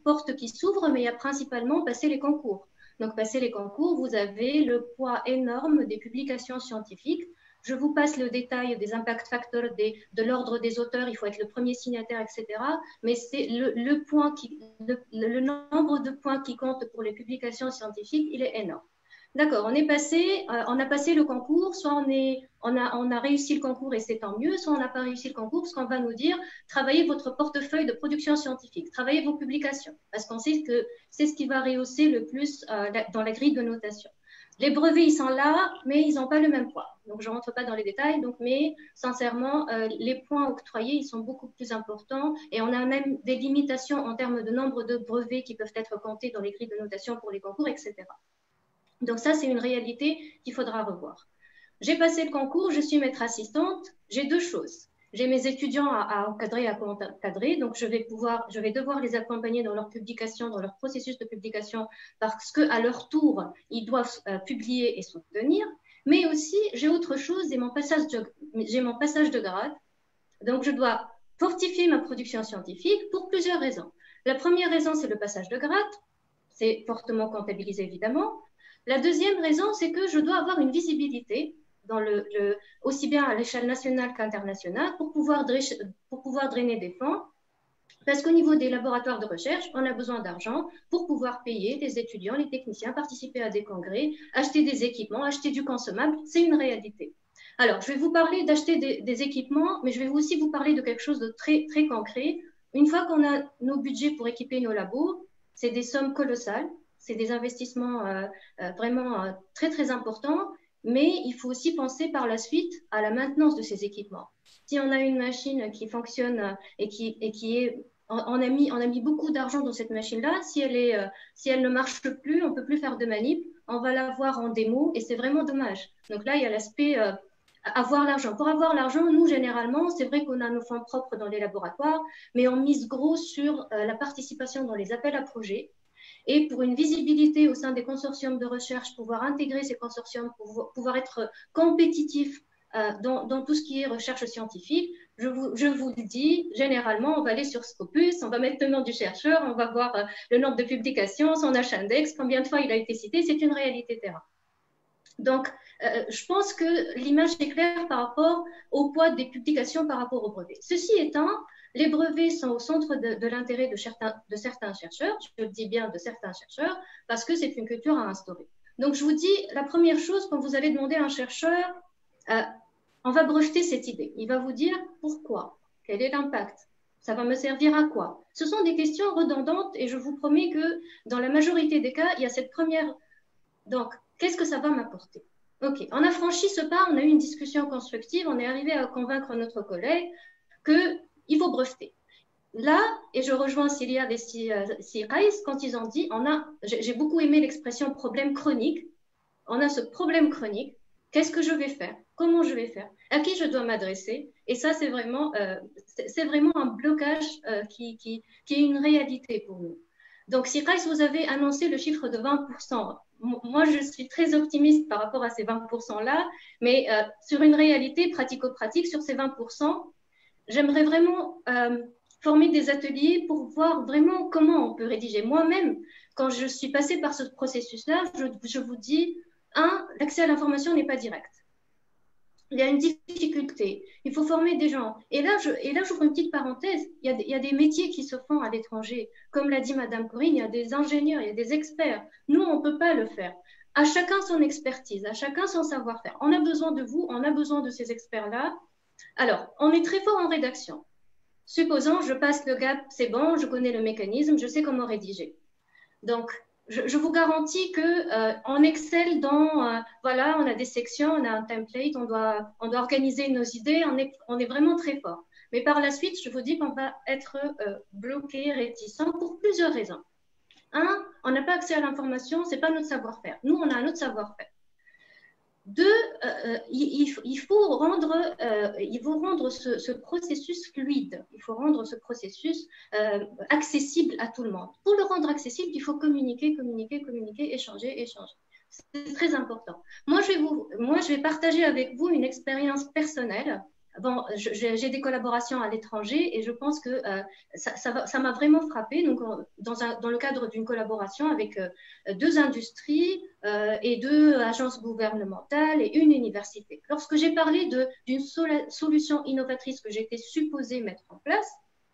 portes qui s'ouvrent, mais il y a principalement passer les concours. Donc, passer les concours, vous avez le poids énorme des publications scientifiques. Je vous passe le détail des impact factors, des, de l'ordre des auteurs, il faut être le premier signataire, et cetera. Mais c'est le, le, point qui, le, le nombre de points qui compte pour les publications scientifiques, il est énorme. D'accord, on est passé, euh, on a passé le concours, soit on, est, on, a, on a réussi le concours et c'est tant mieux, soit on n'a pas réussi le concours, parce qu'on va nous dire, travaillez votre portefeuille de production scientifique, travaillez vos publications, parce qu'on sait que c'est ce qui va rehausser le plus euh, dans la grille de notation. Les brevets, ils sont là, mais ils n'ont pas le même poids. Donc, je ne rentre pas dans les détails, donc, mais sincèrement, euh, les points octroyés, ils sont beaucoup plus importants et on a même des limitations en termes de nombre de brevets qui peuvent être comptés dans les grilles de notation pour les concours, et cetera. Donc ça, c'est une réalité qu'il faudra revoir. J'ai passé le concours, je suis maître assistante, j'ai deux choses. J'ai mes étudiants à, à encadrer, à encadrer, donc je vais, pouvoir, je vais devoir les accompagner dans leur publication, dans leur processus de publication, parce qu'à leur tour, ils doivent euh, publier et soutenir. Mais aussi, j'ai autre chose, j'ai mon, passage de, j'ai mon passage de grade. Donc, je dois fortifier ma production scientifique pour plusieurs raisons. La première raison, c'est le passage de grade. C'est fortement comptabilisé, évidemment. La deuxième raison, c'est que je dois avoir une visibilité, dans le, le, aussi bien à l'échelle nationale qu'internationale, pour pouvoir, pour pouvoir drainer des fonds. Parce qu'au niveau des laboratoires de recherche, on a besoin d'argent pour pouvoir payer les étudiants, les techniciens, participer à des congrès, acheter des équipements, acheter du consommable. C'est une réalité. Alors, je vais vous parler d'acheter des, des équipements, mais je vais aussi vous parler de quelque chose de très, très concret. Une fois qu'on a nos budgets pour équiper nos labos, c'est des sommes colossales. C'est des investissements euh, euh, vraiment euh, très, très importants, mais il faut aussi penser par la suite à la maintenance de ces équipements. Si on a une machine qui fonctionne euh, et, qui, et qui est… On, on, a mis, on a mis beaucoup d'argent dans cette machine-là. Si, elle est, euh, si elle ne marche plus, on ne peut plus faire de manip. On va l'avoir en démo et c'est vraiment dommage. Donc là, il y a l'aspect euh, avoir l'argent. Pour avoir l'argent, nous, généralement, c'est vrai qu'on a nos fonds propres dans les laboratoires, mais on mise gros sur euh, la participation dans les appels à projets. Et pour une visibilité au sein des consortiums de recherche, pouvoir intégrer ces consortiums, pour pouvoir être compétitif euh, dans, dans tout ce qui est recherche scientifique, je vous, je vous le dis, généralement, on va aller sur Scopus, on va mettre le nom du chercheur, on va voir euh, le nombre de publications, son H-index, combien de fois il a été cité, c'est une réalité terrain. Donc, euh, je pense que l'image est claire par rapport au poids des publications par rapport aux brevets. Ceci étant, les brevets sont au centre de, de l'intérêt de certains, de certains chercheurs, je le dis bien de certains chercheurs, parce que c'est une culture à instaurer. Donc, je vous dis, la première chose, quand vous allez demander à un chercheur, euh, on va breveter cette idée. Il va vous dire pourquoi, quel est l'impact, ça va me servir à quoi. Ce sont des questions redondantes et je vous promets que dans la majorité des cas, il y a cette première… Donc, qu'est-ce que ça va m'apporter? Ok, on a franchi ce pas, on a eu une discussion constructive, on est arrivé à convaincre notre collègue que il faut breveter. Là, et je rejoins Cilia et Sirais, quand ils ont dit, on a, j'ai beaucoup aimé l'expression problème chronique, on a ce problème chronique, qu'est-ce que je vais faire? Comment je vais faire? À qui je dois m'adresser? Et ça, c'est vraiment, euh, c'est vraiment un blocage euh, qui, qui, qui est une réalité pour nous. Donc, Sirais, vous avez annoncé le chiffre de vingt pour cent. Moi, je suis très optimiste par rapport à ces vingt pour cent-là, mais euh, sur une réalité pratico-pratique, sur ces vingt pour cent, j'aimerais vraiment euh, former des ateliers pour voir vraiment comment on peut rédiger. Moi-même, quand je suis passée par ce processus-là, je, je vous dis, un, l'accès à l'information n'est pas direct. Il y a une difficulté. Il faut former des gens. Et là, je, et là, j'ouvre une petite parenthèse. Il y, a, il y a des métiers qui se font à l'étranger. Comme l'a dit Madame Corinne, il y a des ingénieurs, il y a des experts. Nous, on ne peut pas le faire. À chacun son expertise, à chacun son savoir-faire. On a besoin de vous, on a besoin de ces experts-là. Alors, on est très fort en rédaction. Supposons, je passe le gap, c'est bon, je connais le mécanisme, je sais comment rédiger. Donc, je, je vous garantis qu'on euh, excelle dans, euh, voilà, on a des sections, on a un template, on doit, on doit organiser nos idées, on est, on est vraiment très fort. Mais par la suite, je vous dis qu'on va être euh, bloqué, réticent pour plusieurs raisons. Un, on n'a pas accès à l'information, ce n'est pas notre savoir-faire. Nous, on a un autre savoir-faire. Deux, euh, il, il faut rendre, euh, il faut rendre ce, ce processus fluide, il faut rendre ce processus euh, accessible à tout le monde. Pour le rendre accessible, il faut communiquer, communiquer, communiquer, échanger, échanger. C'est très important. Moi je, vais vous, moi, je vais partager avec vous une expérience personnelle Bon, j'ai des collaborations à l'étranger et je pense que euh, ça, ça, va, ça m'a vraiment frappé. Donc, dans, un, dans le cadre d'une collaboration avec euh, deux industries euh, et deux agences gouvernementales et une université. Lorsque j'ai parlé d'une solution innovatrice que j'étais supposée mettre en place,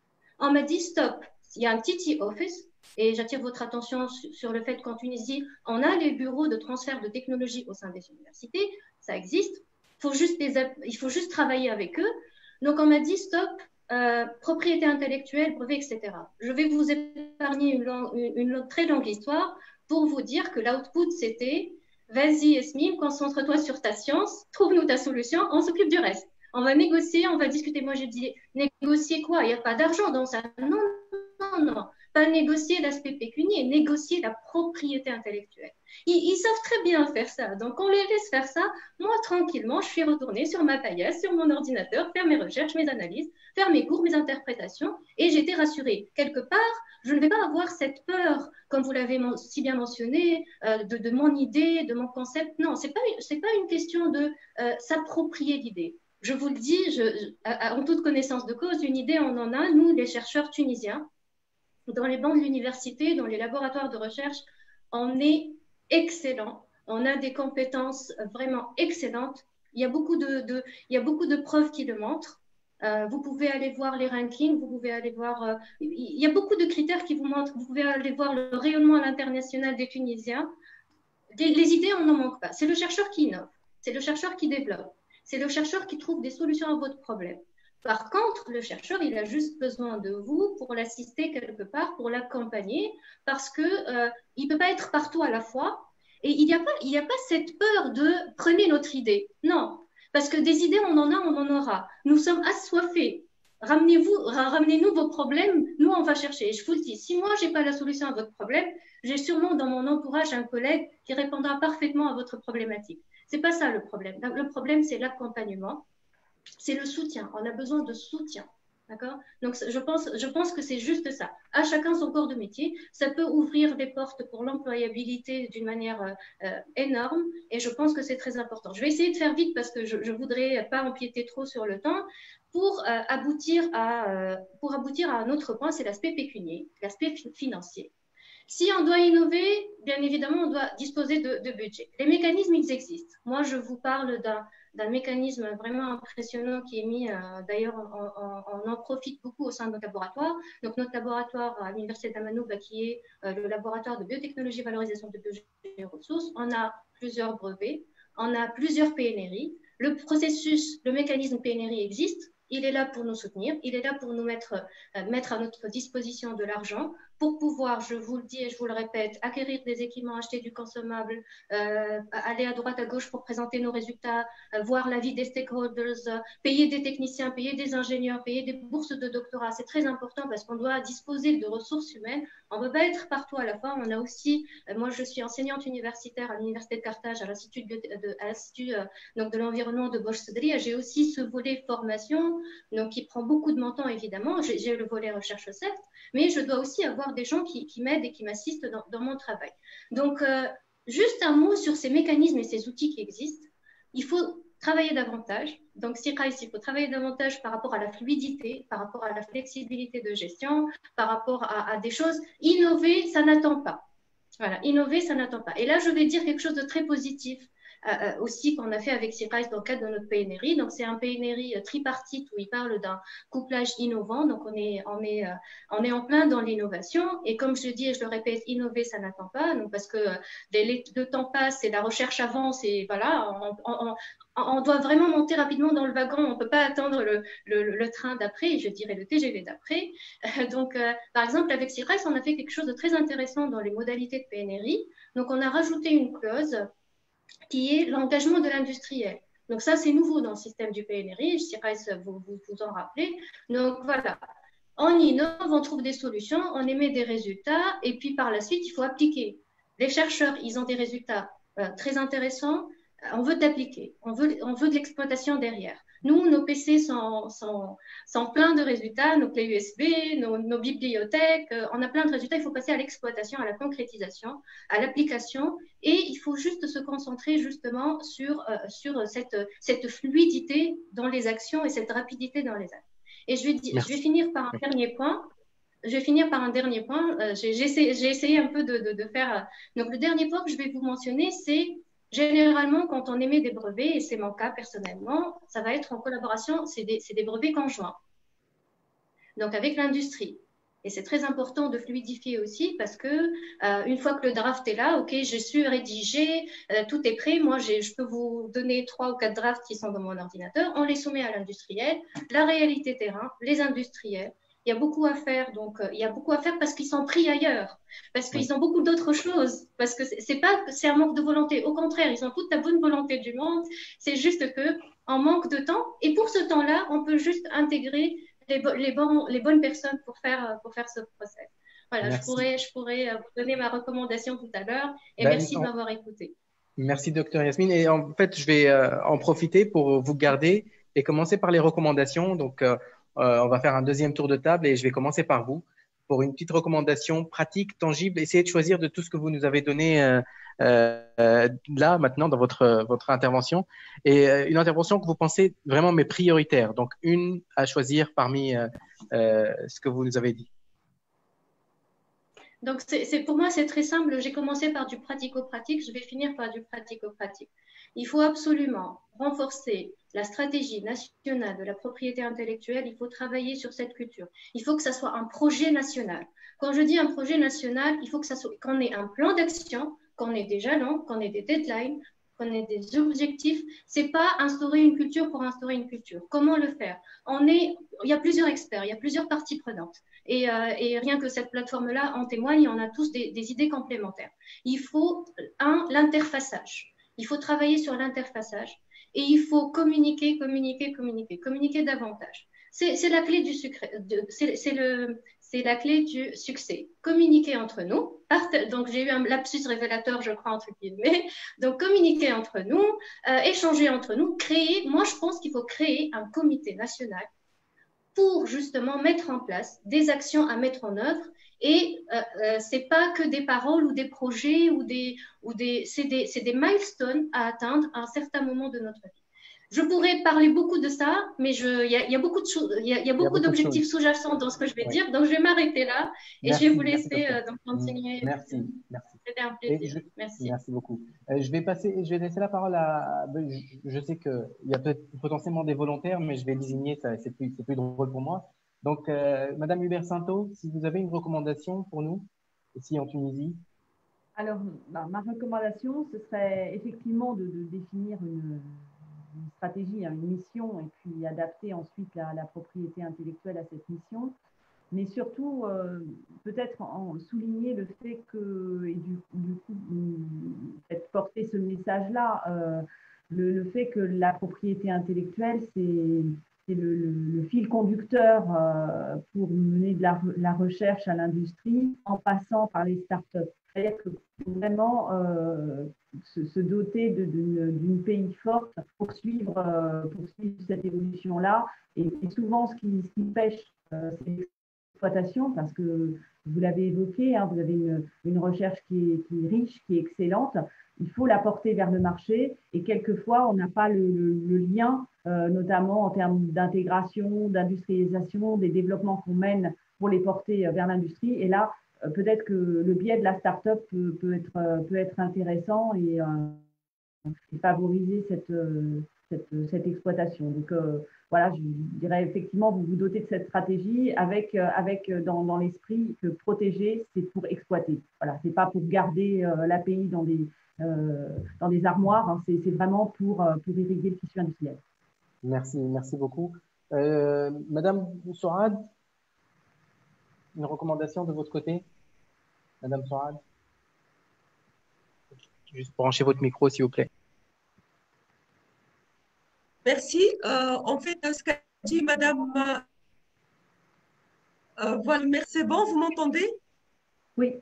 on m'a dit stop. Il y a un T T Office et j'attire votre attention sur le fait qu'en Tunisie, on a les bureaux de transfert de technologie au sein des universités. Ça existe. Faut juste les, il faut juste travailler avec eux. Donc, on m'a dit stop, euh, propriété intellectuelle, brevet, et cetera. Je vais vous épargner une, longue, une, une très longue histoire pour vous dire que l'output, c'était vas-y, Yasmine, concentre-toi sur ta science, trouve-nous ta solution, on s'occupe du reste. On va négocier, on va discuter. Moi, j'ai dit négocier quoi? Il n'y a pas d'argent dans ça. Non, non, non. Pas négocier l'aspect pécunier, négocier la propriété intellectuelle. Ils, ils savent très bien faire ça. Donc, on les laisse faire ça. Moi, tranquillement, je suis retournée sur ma paillasse, sur mon ordinateur, faire mes recherches, mes analyses, faire mes cours, mes interprétations. Et j'étais rassurée. Quelque part, je ne vais pas avoir cette peur, comme vous l'avez si bien mentionné, euh, de, de mon idée, de mon concept. Non, ce n'est pas, c'est pas une question de euh, s'approprier l'idée. Je vous le dis, je, je, en toute connaissance de cause, une idée, on en a, nous, les chercheurs tunisiens. Dans les bancs de l'université, dans les laboratoires de recherche, on est excellent. On a des compétences vraiment excellentes. Il y a beaucoup de, de, il y a beaucoup de preuves qui le montrent. Euh, vous pouvez aller voir les rankings, vous pouvez aller voir… Euh, il y a beaucoup de critères qui vous montrent. Vous pouvez aller voir le rayonnement à l'international des Tunisiens. Les, les idées, on n'en manque pas. C'est le chercheur qui innove. C'est le chercheur qui développe. C'est le chercheur qui trouve des solutions à votre problème. Par contre, le chercheur, il a juste besoin de vous pour l'assister quelque part, pour l'accompagner, parce qu'il euh, ne peut pas être partout à la fois. Et il n'y a pas, il n'y a pas cette peur de « prenez notre idée ». Non, parce que des idées, on en a, on en aura. Nous sommes assoiffés. Ramenez-vous, ramenez-nous vos problèmes, nous, on va chercher. Et je vous le dis, si moi, je n'ai pas la solution à votre problème, j'ai sûrement dans mon entourage un collègue qui répondra parfaitement à votre problématique. Ce n'est pas ça le problème. Le problème, c'est l'accompagnement. C'est le soutien. On a besoin de soutien. D'accord? Donc, je pense, je pense que c'est juste ça. À chacun son corps de métier. Ça peut ouvrir des portes pour l'employabilité d'une manière euh, énorme. Et je pense que c'est très important. Je vais essayer de faire vite parce que je ne voudrais pas empiéter trop sur le temps. Pour, euh, aboutir à, euh, pour aboutir à un autre point, c'est l'aspect pécunier, l'aspect financier. Si on doit innover, bien évidemment, on doit disposer de, de budget. Les mécanismes, ils existent. Moi, je vous parle d'un d'un mécanisme vraiment impressionnant qui est mis, euh, d'ailleurs, on, on, on en profite beaucoup au sein de notre laboratoire. Donc, notre laboratoire à l'Université d'Amanouba, qui est euh, le laboratoire de biotechnologie et valorisation de biogénie-ressources, on a plusieurs brevets, on a plusieurs P N R I. Le processus, le mécanisme P N R I existe. Il est là pour nous soutenir, il est là pour nous mettre, euh, mettre à notre disposition de l'argent pour pouvoir, je vous le dis et je vous le répète, acquérir des équipements, acheter du consommable, euh, aller à droite, à gauche pour présenter nos résultats, euh, voir l'avis des stakeholders, euh, payer des techniciens, payer des ingénieurs, payer des bourses de doctorat. C'est très important parce qu'on doit disposer de ressources humaines. On ne peut pas être partout à la fois. On a aussi, euh, moi je suis enseignante universitaire à l'Université de Carthage, à l'Institut de, de, à l'Institut, euh, donc de l'environnement de Bosch Sedri. J'ai aussi ce volet formation, donc qui prend beaucoup de mon temps évidemment. J'ai le volet recherche certes, mais je dois aussi avoir des gens qui, qui m'aident et qui m'assistent dans, dans mon travail. Donc, euh, juste un mot sur ces mécanismes et ces outils qui existent. Il faut travailler davantage. Donc, si il faut travailler davantage par rapport à la fluidité, par rapport à la flexibilité de gestion, par rapport à, à des choses. Innover, ça n'attend pas. Voilà, innover, ça n'attend pas. Et là, je vais dire quelque chose de très positif. Euh, aussi qu'on a fait avec CIRAIS dans le cadre de notre P N R I. Donc, c'est un P N R I tripartite où il parle d'un couplage innovant. Donc, on est, on est, euh, on est en plein dans l'innovation. Et comme je le dis et je le répète, innover, ça n'attend pas. Donc, parce que euh, le temps passe et la recherche avance et voilà, on, on, on, on doit vraiment monter rapidement dans le wagon. On ne peut pas attendre le, le, le train d'après, je dirais le T G V d'après. Euh, donc, euh, par exemple, avec CIRAIS, on a fait quelque chose de très intéressant dans les modalités de P N R I. Donc, on a rajouté une clause qui est l'engagement de l'industriel. Donc ça, c'est nouveau dans le système du P N R I, je dirais, vous, vous vous en rappelez. Donc voilà, on innove, on trouve des solutions, on émet des résultats, et puis par la suite, il faut appliquer. Les chercheurs, ils ont des résultats euh, très intéressants, on veut d'appliquer, on veut, on veut de l'exploitation derrière. Nous, nos P C sont, sont, sont pleins de résultats, nos clés U S B, nos, nos bibliothèques, euh, on a plein de résultats, il faut passer à l'exploitation, à la concrétisation, à l'application, Et il faut juste se concentrer justement sur, euh, sur cette, cette fluidité dans les actions et cette rapidité dans les actes. Et je vais, je vais finir par un dernier point. Je vais finir par un dernier point. Euh, J'ai essayé, essayé un peu de, de, de faire. Donc, le dernier point que je vais vous mentionner, c'est généralement quand on émet des brevets, et c'est mon cas personnellement, ça va être en collaboration, c'est des, des brevets conjoints. Donc, avec l'industrie. Et c'est très important de fluidifier aussi parce que euh, une fois que le draft est là, ok, je suis rédigé, euh, tout est prêt. Moi, je peux vous donner trois ou quatre drafts qui sont dans mon ordinateur. On les soumet à l'industriel. La réalité terrain, les industriels. Il y a beaucoup à faire, donc euh, il y a beaucoup à faire parce qu'ils sont pris ailleurs, parce qu'ils oui. ont beaucoup d'autres choses, parce que c'est pas c'est un manque de volonté. Au contraire, ils ont toute la bonne volonté du monde. C'est juste que en manque de temps. Et pour ce temps-là, on peut juste intégrer Les, les, bons, les bonnes personnes pour faire, pour faire ce process. Voilà, je pourrais, je pourrais vous donner ma recommandation tout à l'heure et ben, merci on... de m'avoir écouté. Merci, docteur Yasmine. Et en fait, je vais euh, en profiter pour vous garder et commencer par les recommandations. Donc, euh, euh, on va faire un deuxième tour de table et je vais commencer par vous pour une petite recommandation pratique, tangible. Essayez de choisir de tout ce que vous nous avez donné euh, euh, là, maintenant, dans votre, votre intervention. Et euh, une intervention que vous pensez vraiment mais prioritaire. Donc, une à choisir parmi euh, euh, ce que vous nous avez dit. Donc, c'est, c'est, pour moi, c'est très simple. J'ai commencé par du pratico-pratique. Je vais finir par du pratico-pratique. Il faut absolument renforcer la stratégie nationale de la propriété intellectuelle. Il faut travailler sur cette culture. Il faut que ça soit un projet national. Quand je dis un projet national, il faut que ça soit, qu'on ait un plan d'action, qu'on ait des jalons, qu'on ait des deadlines, qu'on ait des objectifs. C'est pas instaurer une culture pour instaurer une culture. Comment le faire? On est, il y a plusieurs experts, il y a plusieurs parties prenantes. Et, euh, et rien que cette plateforme-là en témoigne, on a tous des, des idées complémentaires. Il faut, un, l'interfaçage. Il faut travailler sur l'interfaçage et il faut communiquer, communiquer, communiquer, communiquer davantage. C'est, c'est la clé du sucré, de, c'est, c'est le, c'est la clé du succès. Communiquer entre nous. Donc, j'ai eu un lapsus révélateur, je crois, entre guillemets. Donc, communiquer entre nous, euh, échanger entre nous, créer. Moi, je pense qu'il faut créer un comité national pour justement mettre en place des actions à mettre en œuvre. Et euh, euh, c'est pas que des paroles ou des projets ou des, ou des, c'est des, c'est des milestones à atteindre à un certain moment de notre vie. Je pourrais parler beaucoup de ça, mais il y, y a beaucoup de choses, il y, y a beaucoup d'objectifs sous-jacents dans ce que je vais ouais. dire, donc je vais m'arrêter là et merci, je vais vous laisser euh, donc continuer. Merci, merci. C'était un plaisir. Je, merci. Merci beaucoup. Euh, je vais passer, je vais laisser la parole à. Je, je sais qu'il y a peut-être potentiellement des volontaires, mais je vais désigner, ça, c'est plus, c'est plus drôle pour moi. Donc, euh, Madame Hubert-Santo, si vous avez une recommandation pour nous, ici en Tunisie. Alors, bah, ma recommandation, ce serait effectivement de, de définir une. une stratégie, une mission, et puis adapter ensuite la, la propriété intellectuelle à cette mission. Mais surtout, euh, peut-être en, en souligner le fait que, et du, du coup, peut-être porter ce message-là, euh, le, le fait que la propriété intellectuelle, c'est, c'est le, le, le fil conducteur euh, pour mener de la, la recherche à l'industrie en passant par les startups. C'est-à-dire que vraiment euh, se, se doter de, de, d'une P I forte pour suivre, euh, pour suivre cette évolution-là. Et, et souvent, ce qui, ce qui pêche, euh, c'est l'exploitation, parce que vous l'avez évoqué, hein, vous avez une, une recherche qui est, qui est riche, qui est excellente. Il faut la porter vers le marché et quelquefois, on n'a pas le, le, le lien, euh, notamment en termes d'intégration, d'industrialisation, des développements qu'on mène pour les porter vers l'industrie. Et là, peut-être que le biais de la start-up peut, peut, être, peut être intéressant et, euh, et favoriser cette, cette, cette exploitation. Donc euh, voilà, je dirais effectivement, vous vous dotez de cette stratégie avec, avec dans, dans l'esprit que protéger, c'est pour exploiter. Voilà, c'est pas pour garder euh, l'A P I dans des, euh, dans des armoires, hein, c'est, c'est vraiment pour, pour irriguer le tissu industriel. Merci, merci beaucoup. Euh, Madame Sourad, une recommandation de votre côté, Madame Sourad? Juste branchez votre micro, s'il vous plaît. Merci. Euh, en fait, ce qu'a dit Madame, euh, voilà, merci. C'est bon, vous m'entendez? Oui.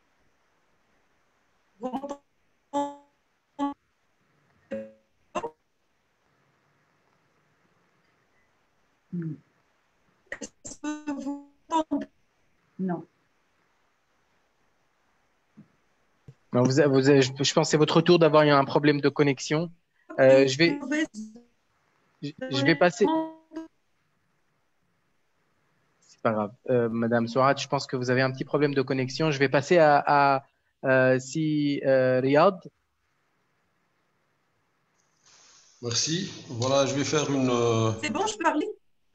Vous m'entendez? Mm. Est-ce que vous m'entendez? Non. Non, vous, vous, je, je pense que c'est votre tour d'avoir eu un problème de connexion. Euh, je vais, je, je vais passer. C'est pas grave, euh, Madame Souad, je pense que vous avez un petit problème de connexion. Je vais passer à, à euh, si euh, Riyad. Merci. Voilà, je vais faire une. Euh... C'est bon, je peux parler?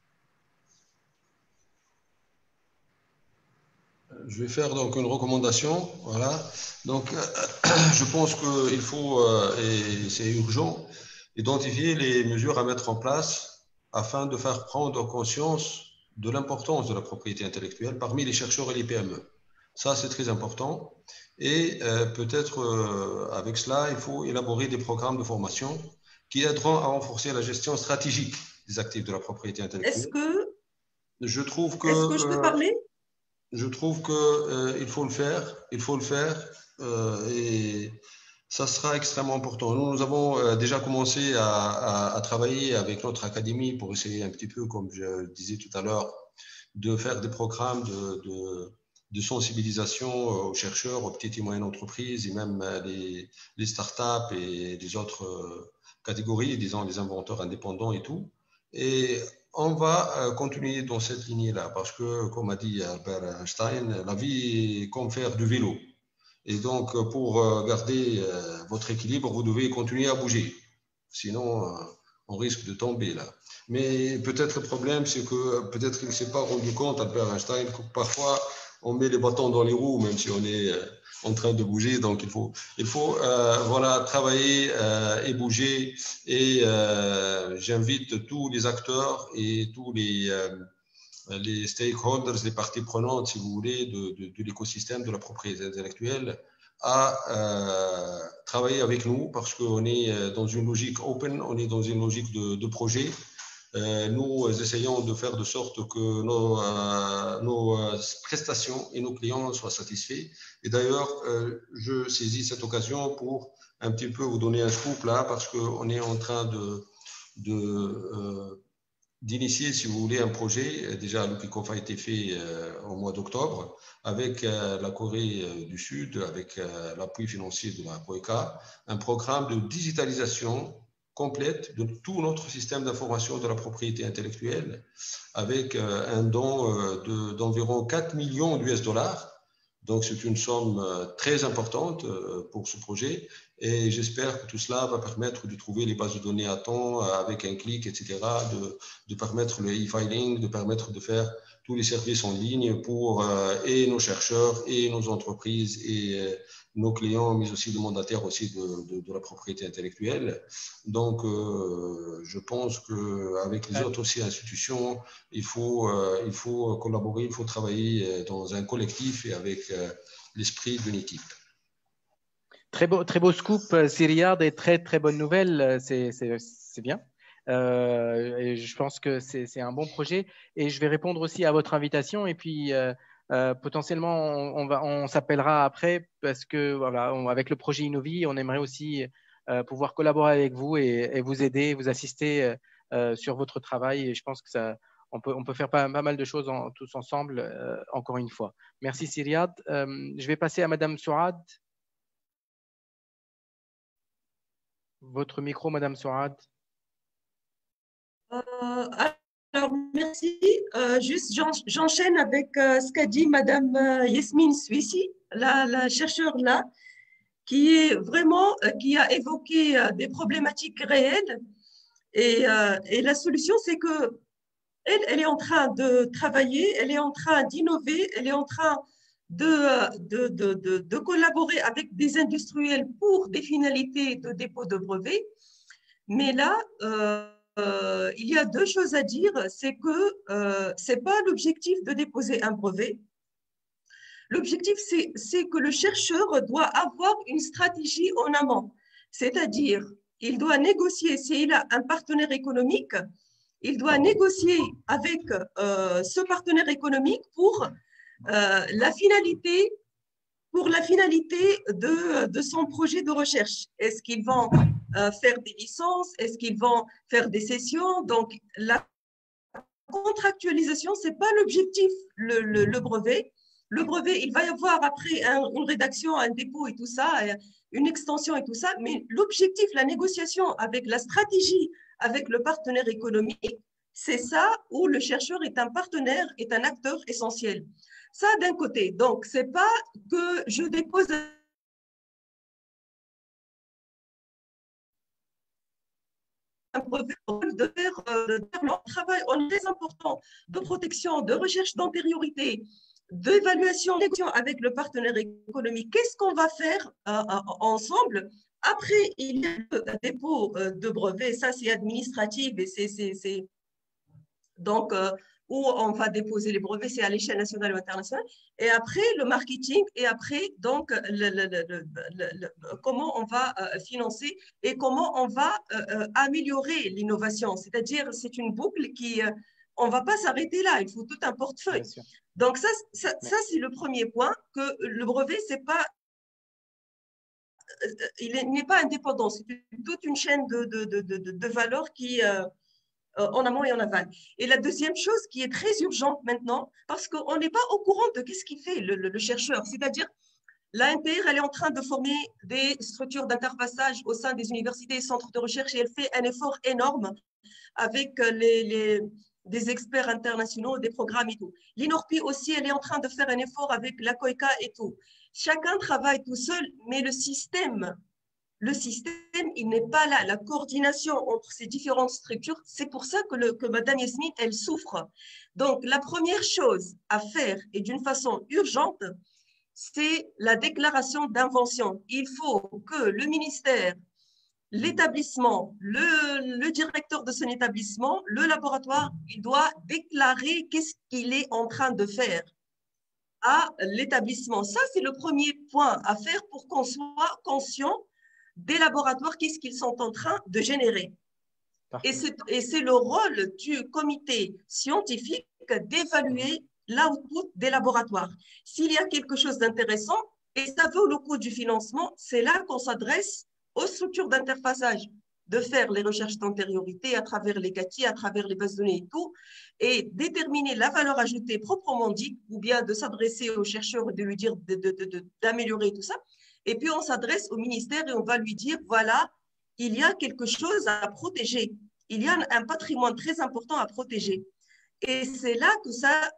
Je vais faire donc une recommandation. Voilà. Donc, euh, je pense qu'il faut, euh, et c'est urgent, identifier les mesures à mettre en place afin de faire prendre conscience de l'importance de la propriété intellectuelle parmi les chercheurs et les P M E. Ça, c'est très important. Et euh, peut-être euh, avec cela, il faut élaborer des programmes de formation qui aideront à renforcer la gestion stratégique des actifs de la propriété intellectuelle. Est-ce que, je trouve que, est-ce que je peux parler? euh, je trouve que euh, il faut le faire, il faut le faire, euh, et ça sera extrêmement important. Nous, nous avons euh, déjà commencé à, à, à travailler avec notre académie pour essayer un petit peu, comme je disais tout à l'heure, de faire des programmes de, de, de sensibilisation aux chercheurs, aux petites et moyennes entreprises, et même les, les startups et les autres catégories, disons les inventeurs indépendants et tout. Et on va continuer dans cette lignée-là, parce que, comme a dit Albert Einstein, la vie est comme faire du vélo. Et donc, pour garder votre équilibre, vous devez continuer à bouger. Sinon, on risque de tomber là. Mais peut-être le problème, c'est que peut-être qu'il ne s'est pas rendu compte, Albert Einstein, que parfois, on met les bâtons dans les roues, même si on est en train de bouger. Donc, il faut, il faut euh, voilà, travailler euh, et bouger. Et euh, j'invite tous les acteurs et tous les, euh, les stakeholders, les parties prenantes, si vous voulez, de, de, de l'écosystème de la propriété intellectuelle à euh, travailler avec nous, parce qu'on est dans une logique open, on est dans une logique de, de projet. Euh, nous essayons de faire de sorte que nos, euh, nos prestations et nos clients soient satisfaits. Et d'ailleurs, euh, je saisis cette occasion pour un petit peu vous donner un scoop là, parce qu'on est en train de, de euh, d'initier, si vous voulez, un projet. Déjà, le kick-off a été fait euh, au mois d'octobre avec euh, la Corée euh, du Sud, avec euh, l'appui financier de la POECA, un programme de digitalisation complète de tout notre système d'information de la propriété intellectuelle, avec euh, un don euh, de, d'environ quatre millions d'U S dollars. Donc, c'est une somme euh, très importante euh, pour ce projet. Et j'espère que tout cela va permettre de trouver les bases de données à temps euh, avec un clic, et cetera, de, de permettre le e-filing, de permettre de faire tous les services en ligne pour euh, et nos chercheurs et nos entreprises et euh, nos clients, mais aussi les mandataires aussi de, de, de la propriété intellectuelle. Donc, euh, je pense qu'avec les autres aussi institutions, il faut, euh, il faut collaborer, il faut travailler dans un collectif et avec euh, l'esprit d'une équipe. Très beau, très beau scoop, Riyad, et très, très bonne nouvelle. C'est, c'est, c'est bien. Euh, et je pense que c'est, c'est un bon projet. Et je vais répondre aussi à votre invitation. Et puis, euh, euh, potentiellement, on, on, va, on s'appellera après parce que, voilà, on, avec le projet Innovi, on aimerait aussi euh, pouvoir collaborer avec vous et, et vous aider, vous assister euh, sur votre travail. Et je pense que ça, on peut, on peut faire pas, pas mal de choses en, tous ensemble, euh, encore une fois. Merci, Riyad. Euh, je vais passer à Madame Souad. Votre micro, Madame Souad. Euh, alors, merci. Euh, juste, j'enchaîne avec euh, ce qu'a dit Madame euh, Yasmine Suissi, la, la chercheure là, qui est vraiment, euh, qui a évoqué euh, des problématiques réelles. Et, euh, et la solution, c'est que elle, elle est en train de travailler, elle est en train d'innover, elle est en train de, de, de, de, de collaborer avec des industriels pour des finalités de dépôt de brevets. Mais là, euh, euh, il y a deux choses à dire. C'est que euh, ce n'est pas l'objectif de déposer un brevet. L'objectif, c'est, c'est que le chercheur doit avoir une stratégie en amont. C'est-à-dire, il doit négocier, s'il a un partenaire économique, il doit négocier avec euh, ce partenaire économique pour euh, la finalité, pour la finalité de, de son projet de recherche. Est-ce qu'ils vont euh, faire des licences? Est-ce qu'ils vont faire des sessions? Donc, la contractualisation, ce n'est pas l'objectif, le, le, le brevet. Le brevet, il va y avoir après un, une rédaction, un dépôt et tout ça, une extension et tout ça, mais l'objectif, la négociation avec la stratégie, avec le partenaire économique, c'est ça où le chercheur est un partenaire, est un acteur essentiel. Ça d'un côté. Donc, ce n'est pas que je dépose un brevet de faire, de faire leur travail très important de protection, de recherche d'antériorité, d'évaluation avec le partenaire économique. Qu'est-ce qu'on va faire euh, ensemble? Après, il y a le dépôt de brevet, ça c'est administratif et c'est donc euh, où on va déposer les brevets, c'est à l'échelle nationale ou internationale. Et après, le marketing et après, donc, le, le, le, le, le, comment on va euh, financer et comment on va euh, améliorer l'innovation. C'est-à-dire, c'est une boucle qui, euh, on ne va pas s'arrêter là, il faut tout un portefeuille. Donc, ça, ça, ça c'est le premier point, que le brevet, c'est pas il n'est pas indépendant, c'est toute une chaîne de, de, de, de, de valeurs qui, euh, en amont et en aval. Et la deuxième chose qui est très urgente maintenant, parce qu'on n'est pas au courant de qu'est-ce qu'il fait le, le, le chercheur, c'est-à-dire l'A N P R, elle est en train de former des structures d'interfaçage au sein des universités et centres de recherche et elle fait un effort énorme avec les, les, des experts internationaux, des programmes et tout. L'INORPI aussi, elle est en train de faire un effort avec la COICA et tout. Chacun travaille tout seul, mais le système Le système, il n'est pas là. La coordination entre ces différentes structures, c'est pour ça que, le, que Madame Yasmine, elle souffre. Donc, la première chose à faire, et d'une façon urgente, c'est la déclaration d'invention. Il faut que le ministère, l'établissement, le, le directeur de son établissement, le laboratoire, il doit déclarer qu'est-ce qu'il est en train de faire à l'établissement. Ça, c'est le premier point à faire pour qu'on soit conscient des laboratoires, qu'est-ce qu'ils sont en train de générer. Parfait. Et c'est le rôle du comité scientifique d'évaluer l'output des laboratoires. S'il y a quelque chose d'intéressant, et ça vaut le coût du financement, c'est là qu'on s'adresse aux structures d'interfaçage, de faire les recherches d'antériorité à travers les C A T I, à travers les bases de données et tout, et déterminer la valeur ajoutée proprement dite, ou bien de s'adresser au chercheur et de lui dire d'améliorer tout ça. Et puis, on s'adresse au ministère et on va lui dire, voilà, il y a quelque chose à protéger. Il y a un patrimoine très important à protéger. Et c'est là que ça,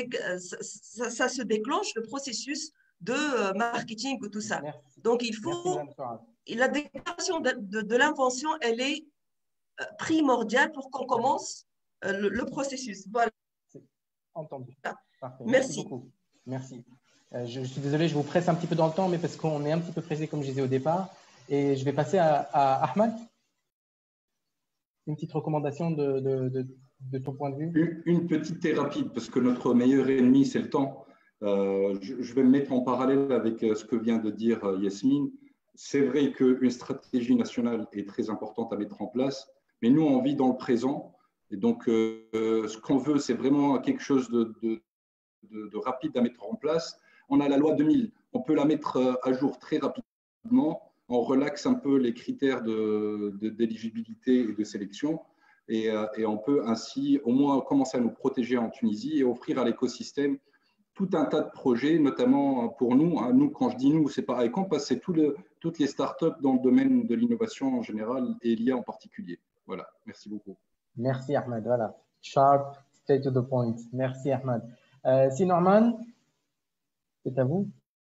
ça, ça se déclenche, le processus de marketing ou tout ça. Merci. Donc, il faut… Merci, la déclaration de, de, de l'invention, elle est primordiale pour qu'on commence le, le processus. Voilà. Entendu. Parfait. Merci. Merci beaucoup. Merci. Euh, je, je suis désolé, je vous presse un petit peu dans le temps, mais parce qu'on est un petit peu pressé, comme je disais au départ. Et je vais passer à, à Ahmad. Une petite recommandation de, de, de, de ton point de vue. Une, une petite et rapide, parce que notre meilleur ennemi, c'est le temps. Euh, je, je vais me mettre en parallèle avec ce que vient de dire Yasmine. C'est vrai qu'une stratégie nationale est très importante à mettre en place, mais nous, on vit dans le présent. Et donc, euh, ce qu'on veut, c'est vraiment quelque chose de, de, de, de rapide à mettre en place. On a la loi deux mille, on peut la mettre à jour très rapidement, on relaxe un peu les critères d'éligibilité et de sélection, et, et on peut ainsi au moins commencer à nous protéger en Tunisie et offrir à l'écosystème tout un tas de projets, notamment pour nous. Nous, quand je dis nous, c'est pas Icon, parce que c'est tout le, toutes les startups dans le domaine de l'innovation en général et l'I A en particulier. Voilà, merci beaucoup. Merci Ahmed, voilà. Sharp, stay to the point. Merci Ahmed. Euh, si Norman, c'est à vous.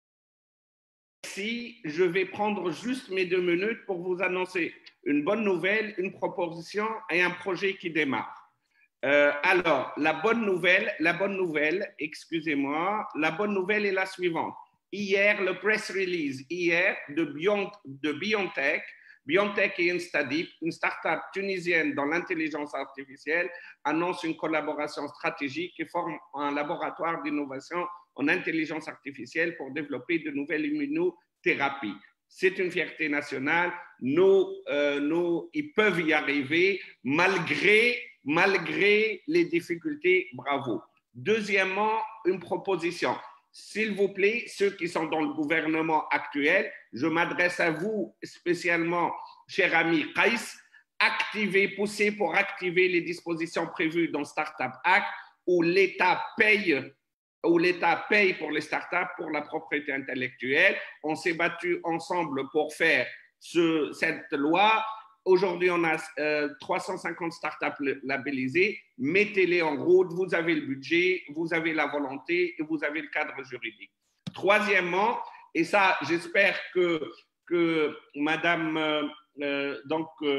Merci. Je vais prendre juste mes deux minutes pour vous annoncer une bonne nouvelle, une proposition et un projet qui démarre. Euh, alors, la bonne nouvelle, la bonne nouvelle, excusez-moi, la bonne nouvelle est la suivante. Hier, le press release, hier, de, Bion, de BioNTech, BioNTech et Instadeep, une start-up tunisienne dans l'intelligence artificielle, annonce une collaboration stratégique et forme un laboratoire d'innovation en intelligence artificielle pour développer de nouvelles immunothérapies. C'est une fierté nationale. Nous, euh, nous, ils peuvent y arriver malgré, malgré les difficultés. Bravo. Deuxièmement, une proposition. S'il vous plaît, ceux qui sont dans le gouvernement actuel, je m'adresse à vous spécialement, cher ami Kais, activez, poussez pour activer les dispositions prévues dans Startup Act où l'État paye où l'État paye pour les startups, pour la propriété intellectuelle. On s'est battu ensemble pour faire ce, cette loi. Aujourd'hui, on a euh, trois cent cinquante startups labellisées. Mettez-les en route, vous avez le budget, vous avez la volonté et vous avez le cadre juridique. Troisièmement, et ça, j'espère que, que Madame, euh, donc, euh,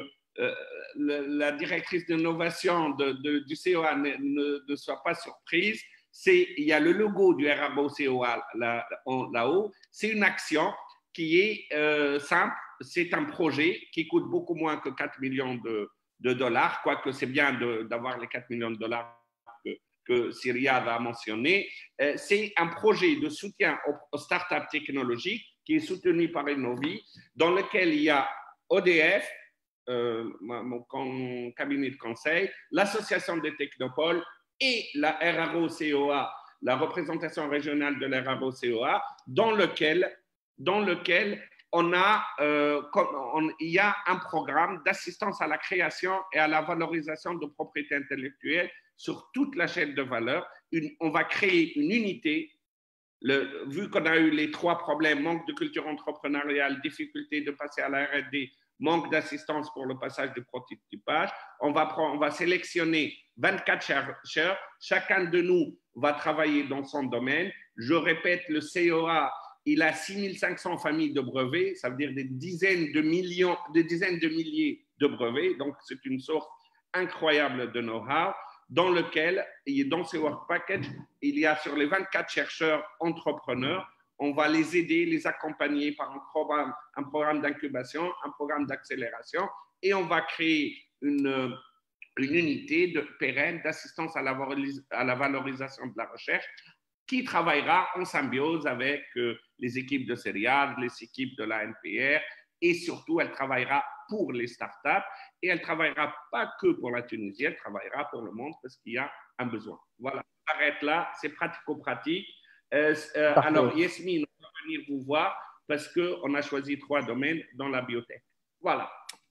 la directrice d'innovation de, de, du C O A ne, ne, ne soit pas surprise, c'est il y a le logo du R A B O C O A là, là-haut. C'est une action qui est euh, simple. C'est un projet qui coûte beaucoup moins que quatre millions de, de dollars, quoique c'est bien d'avoir les quatre millions de dollars que, que Cyriade a mentionné. Euh, c'est un projet de soutien aux, aux startups technologiques qui est soutenu par Innovi, dans lequel il y a O D F, euh, mon, mon cabinet de conseil, l'association des technopoles et la R A B O C O A, la représentation régionale de la R A B O C O A, dans lequel, dans lequel on a, euh, on, il y a un programme d'assistance à la création et à la valorisation de propriété intellectuelle sur toute la chaîne de valeur. Une, on va créer une unité. Le, vu qu'on a eu les trois problèmes, manque de culture entrepreneuriale, difficulté de passer à la R et D, manque d'assistance pour le passage du prototypage, on va, prendre, on va sélectionner vingt-quatre chercheurs. Chacun de nous va travailler dans son domaine. Je répète, le C O A, il a six mille cinq cents familles de brevets, ça veut dire des dizaines de millions, des dizaines de milliers de brevets. Donc, c'est une source incroyable de know-how dans lequel, dans ces work packages, il y a sur les vingt-quatre chercheurs entrepreneurs, on va les aider, les accompagner par un programme, un programme d'incubation, un programme d'accélération, et on va créer une, une unité de, pérenne d'assistance à la, à la valorisation de la recherche qui travaillera en symbiose avec euh, les équipes de Cyriade, les équipes de la N P R, et surtout, elle travaillera pour les startups, et elle ne travaillera pas que pour la Tunisie, elle travaillera pour le monde parce qu'il y a un besoin. Voilà, on arrête là, c'est pratico-pratique. Euh, euh, alors, Yasmine, on va venir vous voir parce qu'on a choisi trois domaines dans la biotech. Voilà.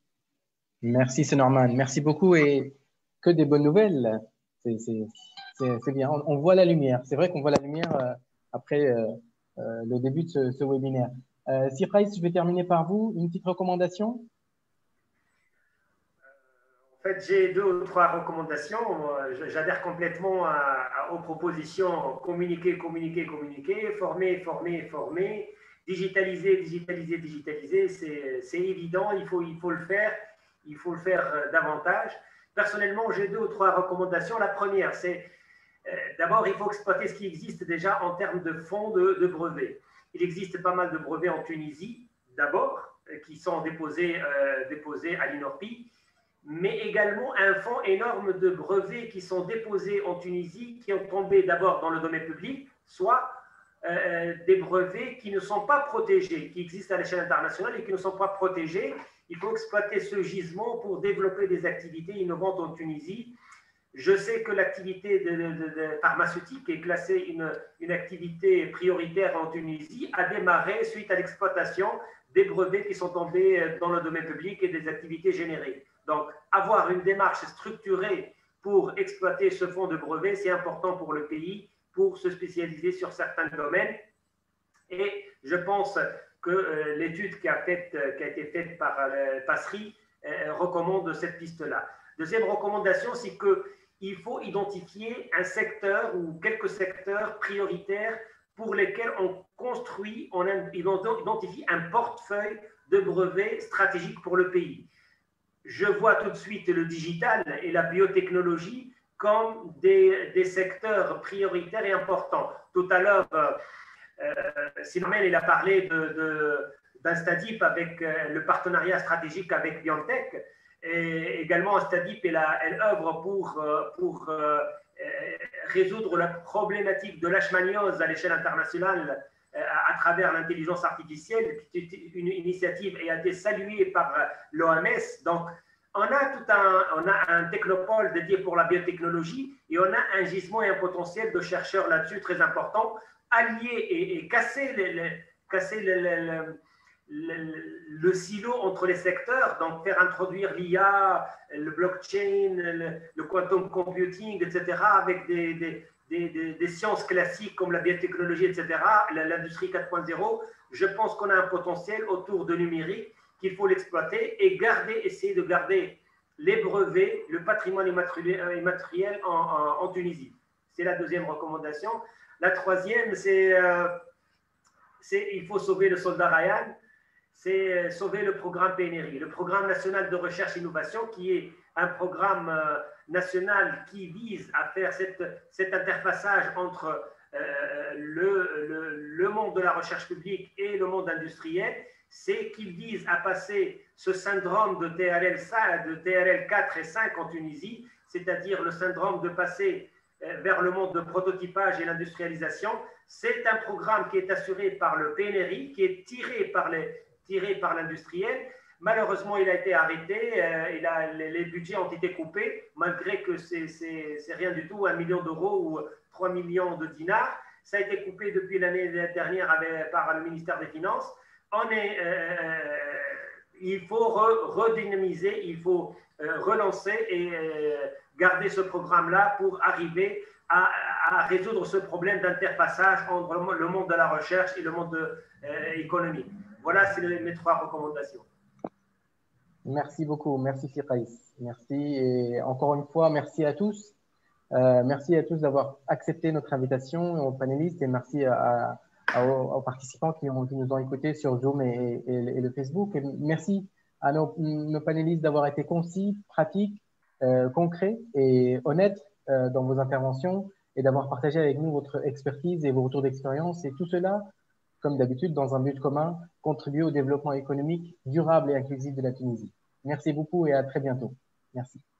Merci, c'est Norman. Merci beaucoup et que des bonnes nouvelles. C'est bien. On, on voit la lumière. C'est vrai qu'on voit la lumière euh, après euh, euh, le début de ce, ce webinaire. Euh, Cyriade, je vais terminer par vous. Une petite recommandation? En fait, j'ai deux ou trois recommandations. J'adhère complètement à, à, aux propositions communiquer, communiquer, communiquer, former, former, former, digitaliser, digitaliser, digitaliser. C'est évident, il faut, il faut le faire. Il faut le faire davantage. Personnellement, j'ai deux ou trois recommandations. La première, c'est euh, d'abord, il faut exploiter ce qui existe déjà en termes de fonds de, de brevets. Il existe pas mal de brevets en Tunisie, d'abord, qui sont déposés, euh, déposés à l'INORPI, mais également un fonds énorme de brevets qui sont déposés en Tunisie, qui ont tombé d'abord dans le domaine public, soit euh, des brevets qui ne sont pas protégés, qui existent à l'échelle internationale et qui ne sont pas protégés. Il faut exploiter ce gisement pour développer des activités innovantes en Tunisie. Je sais que l'activité de, de, de pharmaceutique est classée une, une activité prioritaire en Tunisie, a démarré suite à l'exploitation des brevets qui sont tombés dans le domaine public et des activités générées. Donc, avoir une démarche structurée pour exploiter ce fonds de brevets, c'est important pour le pays, pour se spécialiser sur certains domaines. Et je pense que euh, l'étude qui, euh, qui a été faite par euh, Passery euh, recommande cette piste-là. Deuxième recommandation, c'est qu'il faut identifier un secteur ou quelques secteurs prioritaires pour lesquels on construit, on identifie un portefeuille de brevets stratégiques pour le pays. Je vois tout de suite le digital et la biotechnologie comme des, des secteurs prioritaires et importants. Tout à l'heure, euh, Euh, Sylvain, il a parlé d'un Stadip avec euh, le partenariat stratégique avec BioNTech et également Stadip, elle, a, elle œuvre pour, euh, pour euh, résoudre la problématique de l'ashmaniose à l'échelle internationale euh, à travers l'intelligence artificielle, qui est une initiative et a été saluée par l'O M S. Donc, on a tout un, on a un technopole dédié pour la biotechnologie et on a un gisement et un potentiel de chercheurs là-dessus très important. Allier et, et casser, les, les, casser le, le, le, le silo entre les secteurs, donc faire introduire l'I A, le blockchain, le, le quantum computing, et cetera, avec des, des, des, des, des sciences classiques comme la biotechnologie, et cetera, l'industrie quatre point zéro, je pense qu'on a un potentiel autour de numérique qu'il faut l'exploiter et garder, essayer de garder les brevets, le patrimoine immatériel en, en, en Tunisie. C'est la deuxième recommandation. La troisième, c'est euh, il faut sauver le soldat Ryan, c'est sauver le programme P N R I, le programme national de recherche et innovation, qui est un programme euh, national qui vise à faire cette, cet interfaçage entre euh, le, le, le monde de la recherche publique et le monde industriel. C'est qu'il vise à passer ce syndrome de T R L, de T R L quatre et cinq en Tunisie, c'est-à-dire le syndrome de passer vers le monde de prototypage et l'industrialisation. C'est un programme qui est assuré par le P N R I, qui est tiré par les, tiré par l'industriel. Malheureusement, il a été arrêté, euh, il a, les, les budgets ont été coupés, malgré que c'est rien du tout, un million d'euros ou trois millions de dinars. Ça a été coupé depuis l'année dernière avec, par le ministère des Finances. On est, euh, il faut re, redynamiser, il faut euh, relancer et euh, garder ce programme-là pour arriver à, à résoudre ce problème d'interfaçage entre le monde de la recherche et le monde euh, économique. Voilà, c'est mes trois recommandations. Merci beaucoup, merci Sirkaïs. Merci et encore une fois, merci à tous. Euh, merci à tous d'avoir accepté notre invitation, aux panélistes, et merci à, à, aux, aux participants qui, ont, qui nous ont écoutés sur Zoom et, et, et le Facebook. Et merci à nos, nos panélistes d'avoir été concis, pratiques, euh, concrets et honnêtes euh, dans vos interventions et d'avoir partagé avec nous votre expertise et vos retours d'expérience. Et tout cela, comme d'habitude, dans un but commun, contribuer au développement économique durable et inclusif de la Tunisie. Merci beaucoup et à très bientôt. Merci.